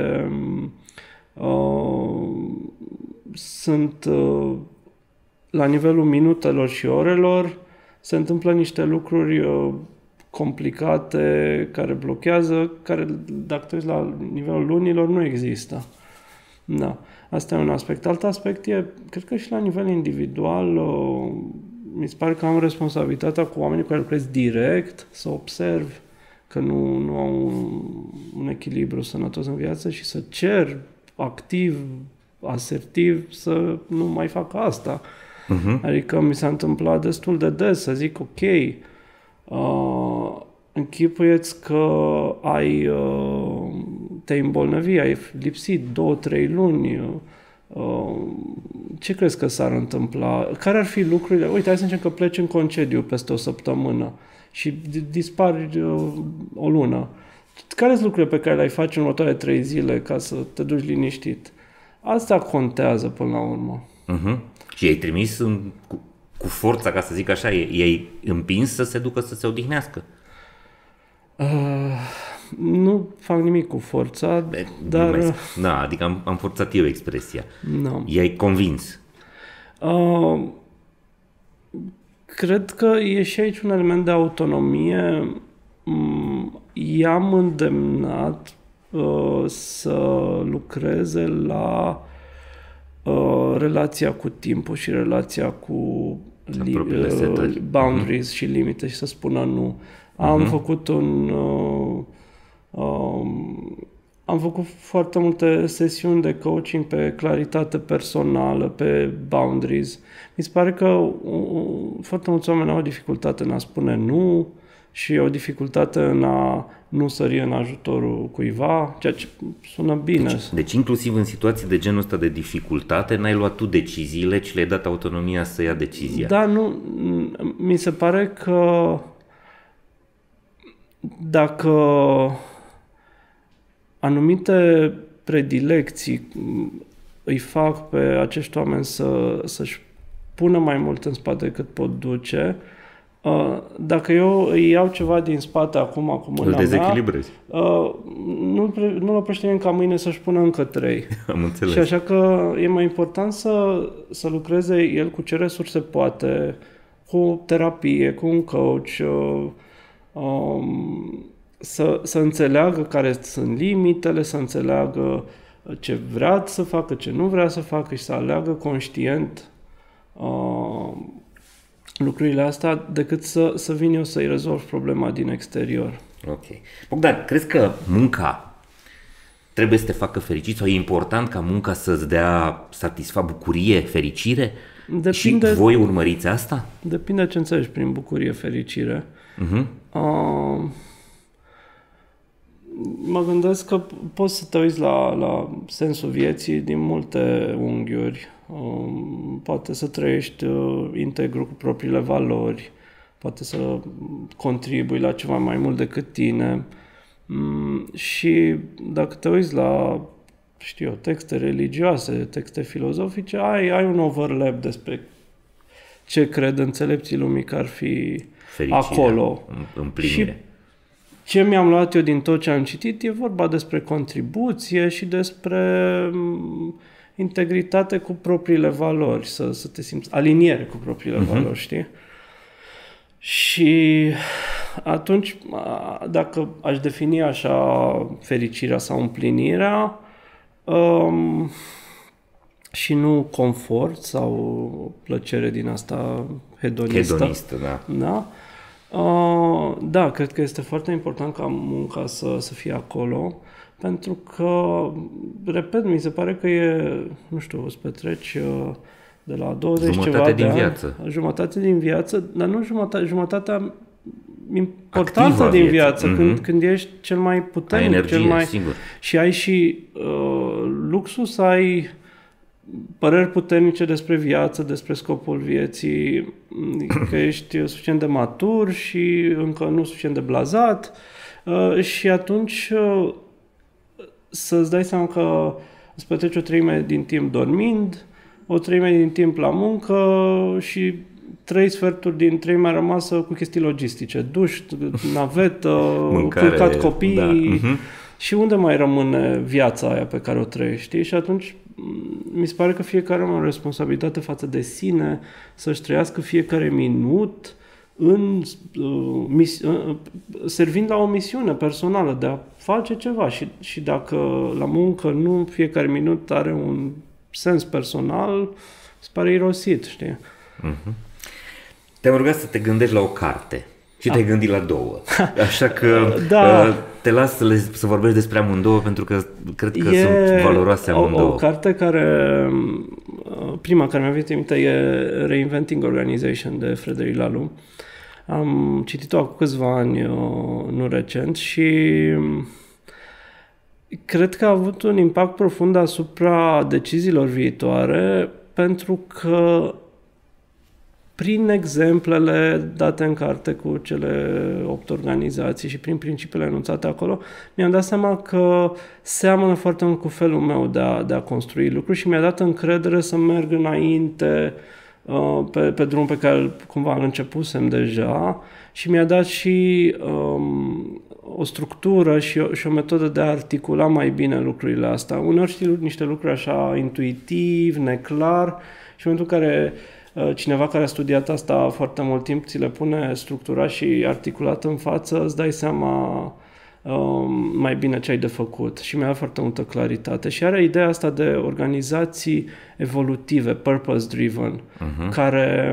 uh, sunt uh, la nivelul minutelor și orelor se întâmplă niște lucruri uh, complicate care blochează, care, dacă te uiți la nivelul lunilor, nu există. Da. Asta e un aspect. Alt aspect e, cred că și la nivel individual, uh, mi se pare că am responsabilitatea cu oamenii cu care lucrez direct, să observ că nu, nu au un, un echilibru sănătos în viață și să cer activ, asertiv, să nu mai fac asta. Uh-huh. Adică mi s-a întâmplat destul de des să zic, ok, uh, închipuieți că ai uh, te-ai îmbolnăvit, ai lipsit două, trei luni, uh, ce crezi că s-ar întâmpla? Care ar fi lucrurile? Uite, hai să zicem că pleci în concediu peste o săptămână și dispari uh, o lună. Care sunt lucrurile pe care le-ai face în următoarele trei zile ca să te duci liniștit? Asta contează până la urmă. Uh-huh. Și i-ai trimis în, cu, cu forța, ca să zic așa, i-ai împins să se ducă să se odihnească? Uh, nu fac nimic cu forța, Be, dar... Da, adică am, am forțat eu expresia. No. I-ai convins? Uh, cred că e și aici un element de autonomie. I-am îndemnat uh, să lucreze la uh, relația cu timpul și relația cu li- uh, boundaries uh-huh. și limite și să spună nu. Am uh-huh. făcut un... Uh, um, am făcut foarte multe sesiuni de coaching pe claritate personală, pe boundaries. Mi se pare că uh, foarte mulți oameni au o dificultate în a spune nu și o dificultate în a nu sări în ajutorul cuiva, ceea ce sună bine. Deci, deci inclusiv în situații de genul ăsta de dificultate, n-ai luat tu deciziile, ci le-ai dat autonomia să ia decizia. Da, nu, mi se pare că dacă anumite predilecții îi fac pe acești oameni să, să-și pună mai mult în spate decât pot duce, dacă eu îi iau ceva din spate acum cu mâna mea, dezechilibrezi. Nu, nu-l oprește nimeni ca mâine să-și pună încă trei. Am înțeles. Și așa că e mai important să, să lucreze el cu ce resurse poate, cu terapie, cu un coach, um, să, să înțeleagă care sunt limitele, să înțeleagă ce vrea să facă, ce nu vrea să facă și să aleagă conștient uh, lucrurile astea, decât să, să vin eu să-i rezolv problema din exterior. Ok. Bogdan, crezi că munca trebuie să te facă fericit sau e important ca munca să-ți dea satisfa, bucurie, fericire? Depinde, și voi urmăriți asta? Depinde ce înțelegi prin bucurie, fericire. Uh-huh. Uh, mă gândesc că poți să te uiți la, la sensul vieții din multe unghiuri. Uh, poate să trăiești uh, integru cu propriile valori, poate să contribui la ceva mai mult decât tine. Um, și dacă te uiți la, știu eu, texte religioase, texte filozofice, ai, ai un overlap despre ce cred înțelepții lumii că ar fi fericirea, acolo. Împlinire. Și ce mi-am luat eu din tot ce am citit e vorba despre contribuție și despre integritate cu propriile valori, să, să te simți, aliniere cu propriile uh-huh. valori, știi? Și atunci, dacă aș defini așa fericirea sau împlinirea, um, și nu confort sau plăcere din asta hedonistă. Hedonistă, da. Da? Uh, da, cred că este foarte important ca munca să, să fie acolo, pentru că, repet, mi se pare că e, nu știu, îți petreci uh, de la douăzeci jumătate ceva din de viață. Ani, jumătate din viață, dar nu jumătate, jumătatea importantă activă din vieță. viață, Mm-hmm. când, când ești cel mai puternic, ai energie, cel mai... sigur. Și ai și uh, luxus, ai păreri puternice despre viață, despre scopul vieții, că ești suficient de matur și încă nu suficient de blazat uh, și atunci uh, să-ți dai seama că îți petreci o treime din timp dormind, o treime din timp la muncă și trei sferturi din treimea rămasă cu chestii logistice, duș, navetă, mâncare, culcat copii, da. uh-huh. Și unde mai rămâne viața aia pe care o trăiești, știi? Și atunci mi se pare că fiecare are o responsabilitate față de sine, să-și trăiască fiecare minut în, uh, mis- uh, servind la o misiune personală de a face ceva și, și dacă la muncă nu fiecare minut are un sens personal, se pare irosit, știi? Uh-huh. Te-am rugat să te gândești la o carte și te-ai gândit la două. Așa că da. te las să, le, să vorbești despre amândouă pentru că cred că e sunt valoroase amândouă. O, o carte care, prima care mi-a venit în minte e Reinventing Organization de Frederic Laloux. Am citit-o acum câțiva ani, nu recent, și cred că a avut un impact profund asupra deciziilor viitoare, pentru că prin exemplele date în carte cu cele opt organizații și prin principiile enunțate acolo, mi-am dat seama că seamănă foarte mult cu felul meu de a, de a construi lucruri și mi-a dat încredere să merg înainte uh, pe, pe drumul pe care cumva îl începusem deja și mi-a dat și um, o structură și o, și o metodă de a articula mai bine lucrurile astea. Uneori știi niște lucruri așa intuitiv, neclar și în momentul în care cineva care a studiat asta foarte mult timp ți le pune structurat și articulat în față, îți dai seama um, mai bine ce ai de făcut și mi-a dat foarte multă claritate. Și are ideea asta de organizații evolutive, purpose-driven, uh-huh. care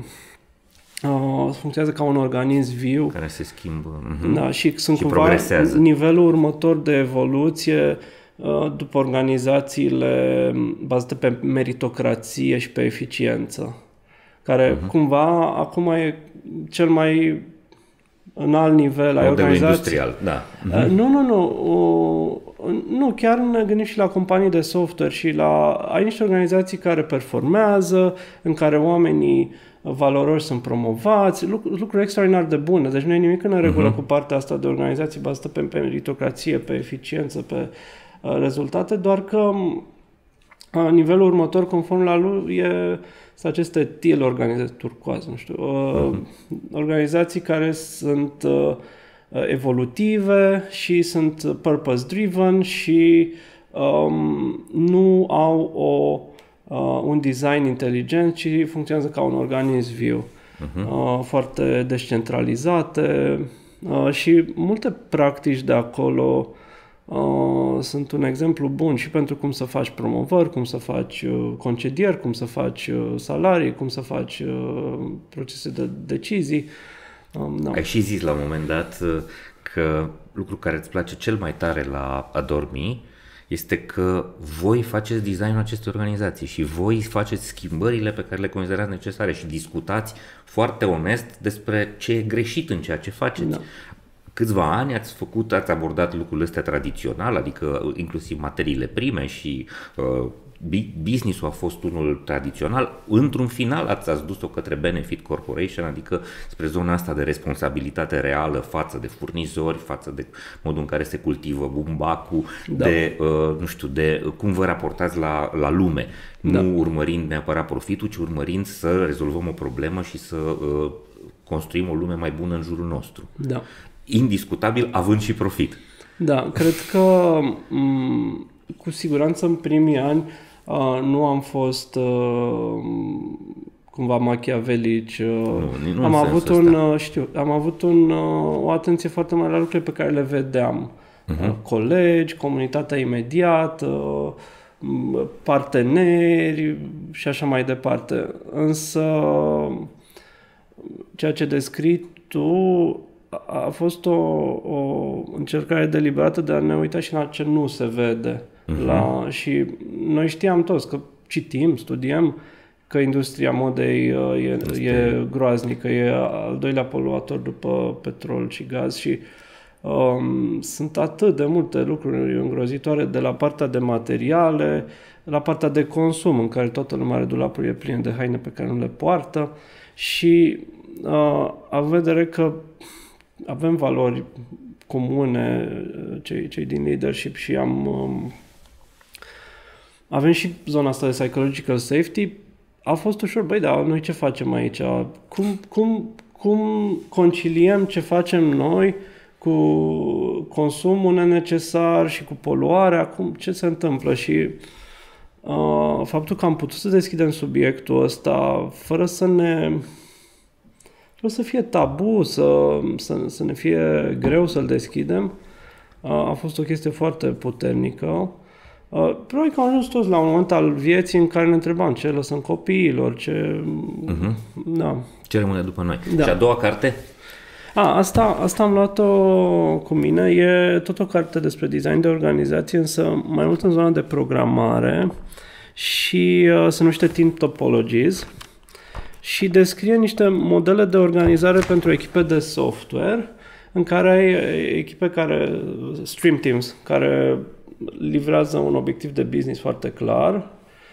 uh, funcționează ca un organism viu. Care se schimbă. Uh-huh. Da, și sunt și cumva progresează. Nivelul următor de evoluție după organizațiile bazate pe meritocrație și pe eficiență, care uh-huh. cumva acum e cel mai înalt nivel ai organizației. Industrial, da. Uh-huh. Nu, nu, nu. Nu, chiar ne gândim și la companii de software și la... Ai niște organizații care performează, în care oamenii valoroși sunt promovați, lucruri, lucruri extraordinar de bune. Deci nu e nimic în regulă uh-huh. cu partea asta de organizații bazată pe, pe meritocrație, pe eficiență, pe rezultate, doar că nivelul următor, conform la lui, e sunt aceste teal organizații, turcoaz, nu știu, uh-huh. organizații care sunt evolutive și sunt purpose-driven și um, nu au o, uh, un design inteligent, ci funcționează ca un organism viu, uh-huh. uh, foarte descentralizate uh, și multe practici de acolo Uh, sunt un exemplu bun și pentru cum să faci promovări, cum să faci uh, concedieri, cum să faci uh, salarii, cum să faci uh, procese de decizii. Um, no. Ai și zis la un moment dat uh, că lucru care îți place cel mai tare la Adormi este că voi faceți designul acestei organizații și voi faceți schimbările pe care le considerați necesare și discutați foarte onest despre ce e greșit în ceea ce faceți. Da. Câțiva ani ați făcut, ați abordat lucrurile astea tradițional, adică inclusiv materiile prime și uh, business-ul a fost unul tradițional. Într-un final ați, ați dus-o către Benefit Corporation, adică spre zona asta de responsabilitate reală față de furnizori, față de modul în care se cultivă bumbacul, da. de, uh, nu știu, de cum vă raportați la, la lume, da. nu urmărind neapărat profitul, ci urmărind să rezolvăm o problemă și să uh, construim o lume mai bună în jurul nostru. Da. Indiscutabil, având și profit. Da, cred că m- cu siguranță în primii ani uh, nu am fost uh, cumva machiavelici. Uh, nu, nu am avut un, uh, știu, am avut un, uh, o atenție foarte mare la lucrurile pe care le vedeam. Uh-huh. Uh, colegi, comunitatea imediată, uh, parteneri și așa mai departe. Însă ceea ce descrii tu a fost o, o încercare deliberată de a ne uita și la ce nu se vede. Uh-huh. La, și noi știam toți că citim, studiem că industria modei e, e groaznică, e al doilea poluator după petrol și gaz și um, sunt atât de multe lucruri îngrozitoare, de la partea de materiale, la partea de consum, în care toată lumea are dulapurile pline de haine pe care nu le poartă și uh, a vedere că avem valori comune, cei, cei din leadership și am um, avem și zona asta de psychological safety. A fost ușor, băi, dar noi ce facem aici? Cum, cum, cum conciliem ce facem noi cu consumul nenecesar și cu poluarea? Cum, ce se întâmplă? Și uh, faptul că am putut să deschidem subiectul ăsta fără să ne... să fie tabu, să, să, să ne fie greu să-l deschidem, a fost o chestie foarte puternică. Probabil că am ajuns toți la un moment al vieții în care ne întrebam ce lăsăm copiilor, ce... Uh-huh. Da. Ce rămâne după noi. Da. Și a doua carte? A, asta, asta am luat-o cu mine. E tot o carte despre design de organizație, însă mai mult în zona de programare și uh, se numește Team Topologies. Și descrie niște modele de organizare pentru echipe de software, în care ai echipe care, stream teams, care livrează un obiectiv de business foarte clar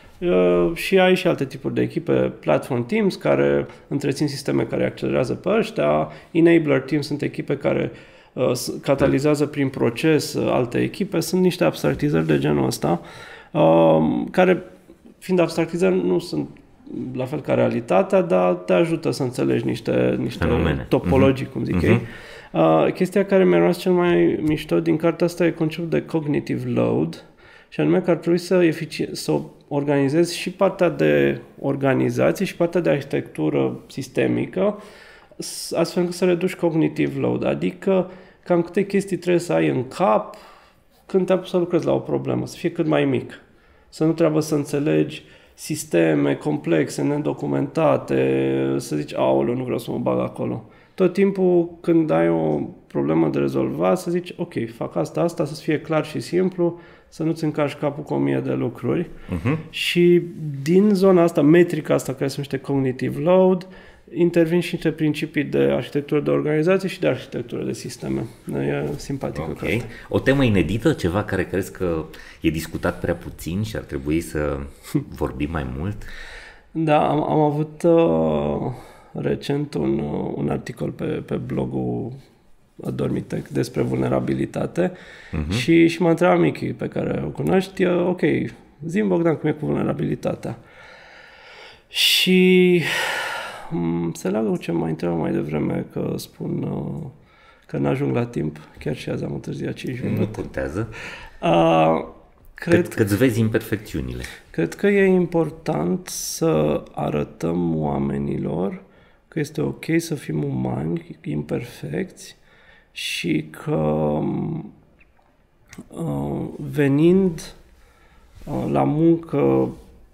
și ai și alte tipuri de echipe, platform teams, care întrețin sisteme care accelerează pe ăștia, enabler teams sunt echipe care uh, catalizează prin proces uh, alte echipe, sunt niște abstractizări de genul ăsta, uh, care, fiind abstractizări, nu sunt la fel ca realitatea, dar te ajută să înțelegi niște, niște topologii, uh-huh. cum zic uh-huh. ei. Uh, chestia care mi-a rămas cel mai mișto din cartea asta e conceptul de cognitive load, și anume că ar trebui să, efici- să organizezi și partea de organizație și partea de arhitectură sistemică, astfel încât să reduci cognitive load, adică cam câte chestii trebuie să ai în cap când te-ai pus să lucrezi la o problemă, să fie cât mai mic, să nu trebuie să înțelegi sisteme complexe, nedocumentate, să zici, aoleu, nu vreau să mă bag acolo. Tot timpul când ai o problemă de rezolvat, să zici, ok, fac asta, asta, să fie clar și simplu, să nu-ți încarci capul cu o mie de lucruri. Uh-huh. Și din zona asta, metrica asta care se numește cognitive load, intervin și niște principii de arhitectură de organizație și de arhitectură de sisteme. E simpatică. Okay. O temă inedită, ceva care crezi că e discutat prea puțin și ar trebui să vorbim mai mult? Da, am, am avut uh, recent un, uh, un articol pe, pe blogul Adormitech despre vulnerabilitate uh-huh. și, și m-a întrebat Michi, pe care o cunoști, ok, zi-mi, Bogdan, cum e cu vulnerabilitatea. Și se leagă cu ce mai întreabă mai devreme, că spun uh, că n-ajung la timp, chiar și azi am întârziat cinci minute. Nu contează. Uh, cred că îți vezi imperfecțiunile. Cred că e important să arătăm oamenilor că este ok să fim umani, imperfecți și că uh, venind uh, la muncă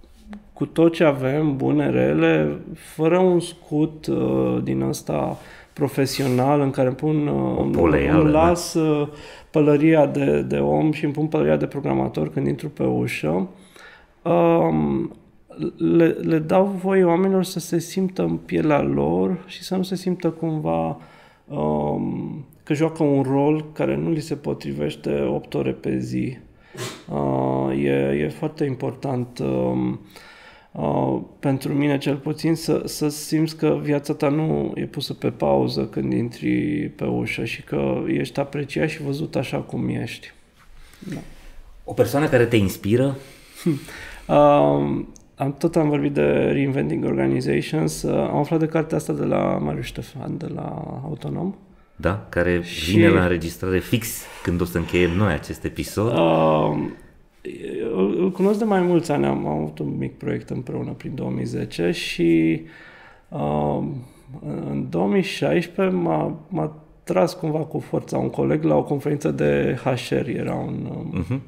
cu tot ce avem, bune, rele, fără un scut uh, din ăsta profesional în care îmi pun, poleială, îmi las da. pălăria de, de om și îmi pun pălăria de programator când intru pe ușă. Um, le, le dau voie oamenilor să se simtă în pielea lor și să nu se simtă cumva um, că joacă un rol care nu li se potrivește opt ore pe zi. Uh, e, e foarte important um, uh, pentru mine cel puțin să, să simți că viața ta nu e pusă pe pauză când intri pe ușă și că ești apreciat și văzut așa cum ești. Da. O persoană care te inspiră? Uh, am, tot am vorbit de Reinventing Organizations. Uh, am aflat de cartea asta de la Marius Ștefan, de la Autonom. Da, care și... vine la înregistrare fix când o să încheiem noi acest episod. Uh, îl, îl cunosc de mai mulți ani, am, am avut un mic proiect împreună prin două mii zece și uh, în două mii șaisprezece m-a, m-a tras cumva cu forța un coleg la o conferință de H R, era un... Um, uh-huh.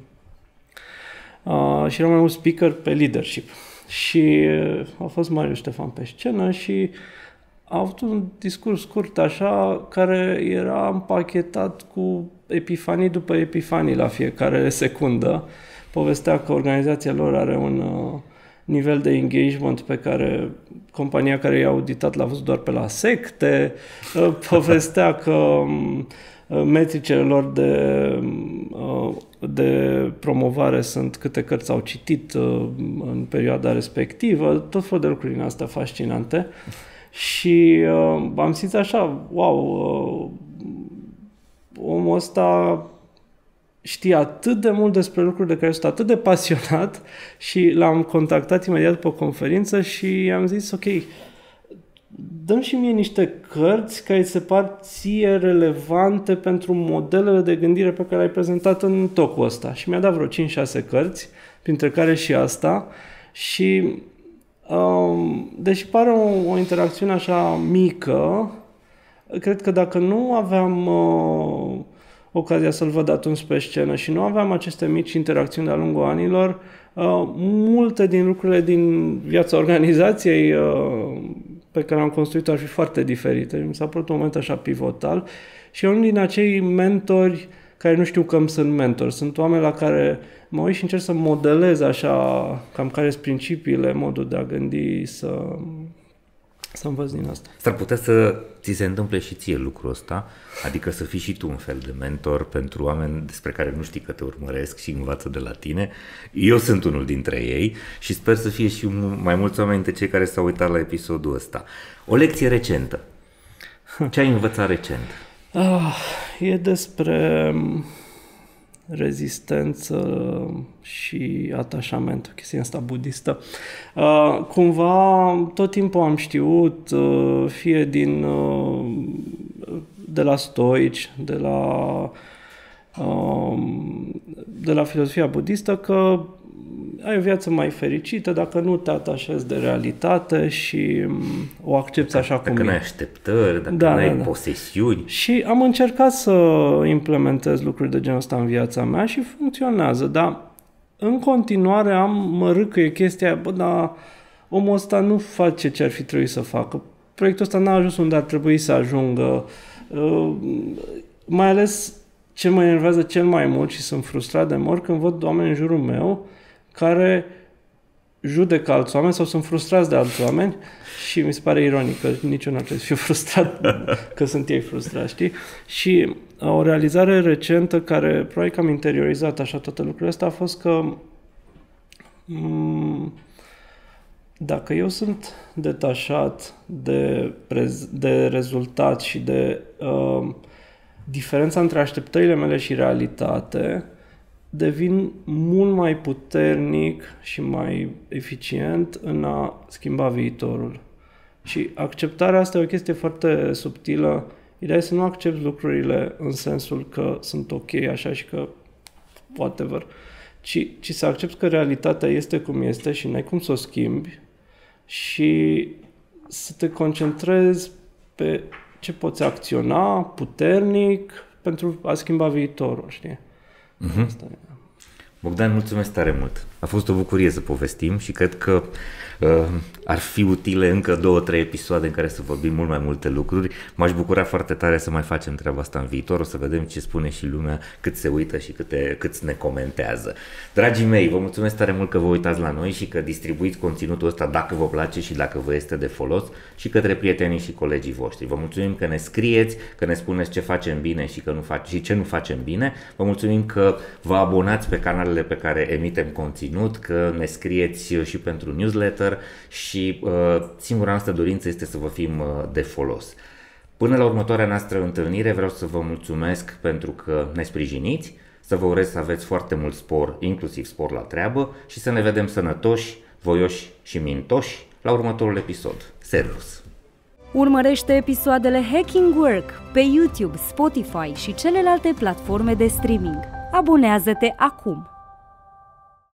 uh, și era mai un speaker pe leadership și uh, a fost Marius Ștefan pe scenă și a avut un discurs scurt așa, care era împachetat cu epifanii după epifanii la fiecare secundă. Povestea că organizația lor are un uh, nivel de engagement pe care compania care i-a auditat l-a văzut doar pe la secte. Uh, povestea că um, metricele lor de, uh, de promovare sunt câte cărți au citit uh, în perioada respectivă. Tot felul de lucruri din astea fascinante. Și uh, am simțit așa, wow, uh, omul ăsta știe atât de mult despre lucruri de care sunt atât de pasionat și l-am contactat imediat după conferință și i-am zis, ok, dă-mi și mie niște cărți care se par ție relevante pentru modelele de gândire pe care le-ai prezentat în talk-ul ăsta. Și mi-a dat vreo cinci șase cărți, printre care și asta, și... Um, deși pare o, o interacțiune așa mică, cred că dacă nu aveam uh, ocazia să-l văd atunci pe scenă și nu aveam aceste mici interacțiuni de-a lungul anilor, uh, multe din lucrurile din viața organizației uh, pe care am construit ar fi foarte diferite. Mi s-a părut un moment așa pivotal și unul din acei mentori care nu știu că îmi sunt mentori. Sunt oameni la care mă uit și încerc să modelez așa cam care sunt principiile, modul de a gândi, să, să învăț din asta. S-ar putea să ți se întâmple și ție lucrul ăsta, adică să fii și tu un fel de mentor pentru oameni despre care nu știi că te urmăresc și învață de la tine. Eu sunt unul dintre ei și sper să fie și mai mulți oameni dintre cei care s-au uitat la episodul ăsta. O lecție recentă. Ce ai învățat recent? Ah, e despre rezistență și atașament, o chestie asta budistă. Uh, cumva tot timpul am știut, uh, fie din uh, de la stoici, de la uh, de la filozofia budistă, că ai o viață mai fericită dacă nu te atașezi de realitate și o accepți așa dacă cum e. Dacă nu ai așteptări, dacă da, nu ai da, da. posesiuni. Și am încercat să implementez lucruri de genul ăsta în viața mea și funcționează, dar în continuare am mă râcăie chestia aia, bă, dar omul ăsta nu face ce ar fi trebuit să facă. Proiectul ăsta n-a ajuns unde ar trebui să ajungă. Uh, mai ales ce mă enervează cel mai mult și sunt frustrat de mor când văd oameni în jurul meu care judecă alți oameni sau sunt frustrați de alți oameni și mi se pare ironic că nici eu nu ar trebui să fiu frustrat că sunt ei frustrați, știi? Și o realizare recentă care probabil că am interiorizat așa toate lucrurile astea a fost că m- dacă eu sunt detașat de, prez- de rezultat și de uh, diferența între așteptările mele și realitate, devin mult mai puternic și mai eficient în a schimba viitorul. Și acceptarea asta e o chestie foarte subtilă. Ideea e să nu accepti lucrurile în sensul că sunt ok așa și că whatever, ci, ci să accepti că realitatea este cum este și n-ai cum să o schimbi și să te concentrezi pe ce poți acționa puternic pentru a schimba viitorul, știi? Uh-huh. Asta e. Bogdan, mulțumesc tare mult. A fost o bucurie să povestim și cred că uh, ar fi utile încă două, trei episoade în care să vorbim mult mai multe lucruri. M-aș bucura foarte tare să mai facem treaba asta în viitor. O să vedem ce spune și lumea, cât se uită și câte, cât ne comentează. Dragii mei, vă mulțumesc tare mult că vă uitați la noi și că distribuiți conținutul ăsta dacă vă place și dacă vă este de folos și către prietenii și colegii voștri. Vă mulțumim că ne scrieți, că ne spuneți ce facem bine și, că nu face, și ce nu facem bine. Vă mulțumim că vă abonați pe canalele pe care emitem conținut, că ne scrieți și pentru newsletter și uh, singura noastră dorință este să vă fim uh, de folos. Până la următoarea noastră întâlnire vreau să vă mulțumesc pentru că ne sprijiniți, să vă urez să aveți foarte mult spor, inclusiv spor la treabă și să ne vedem sănătoși, voioși și mintoși la următorul episod. Servus! Urmărește episoadele Hacking Work pe YouTube, Spotify și celelalte platforme de streaming. Abonează-te acum!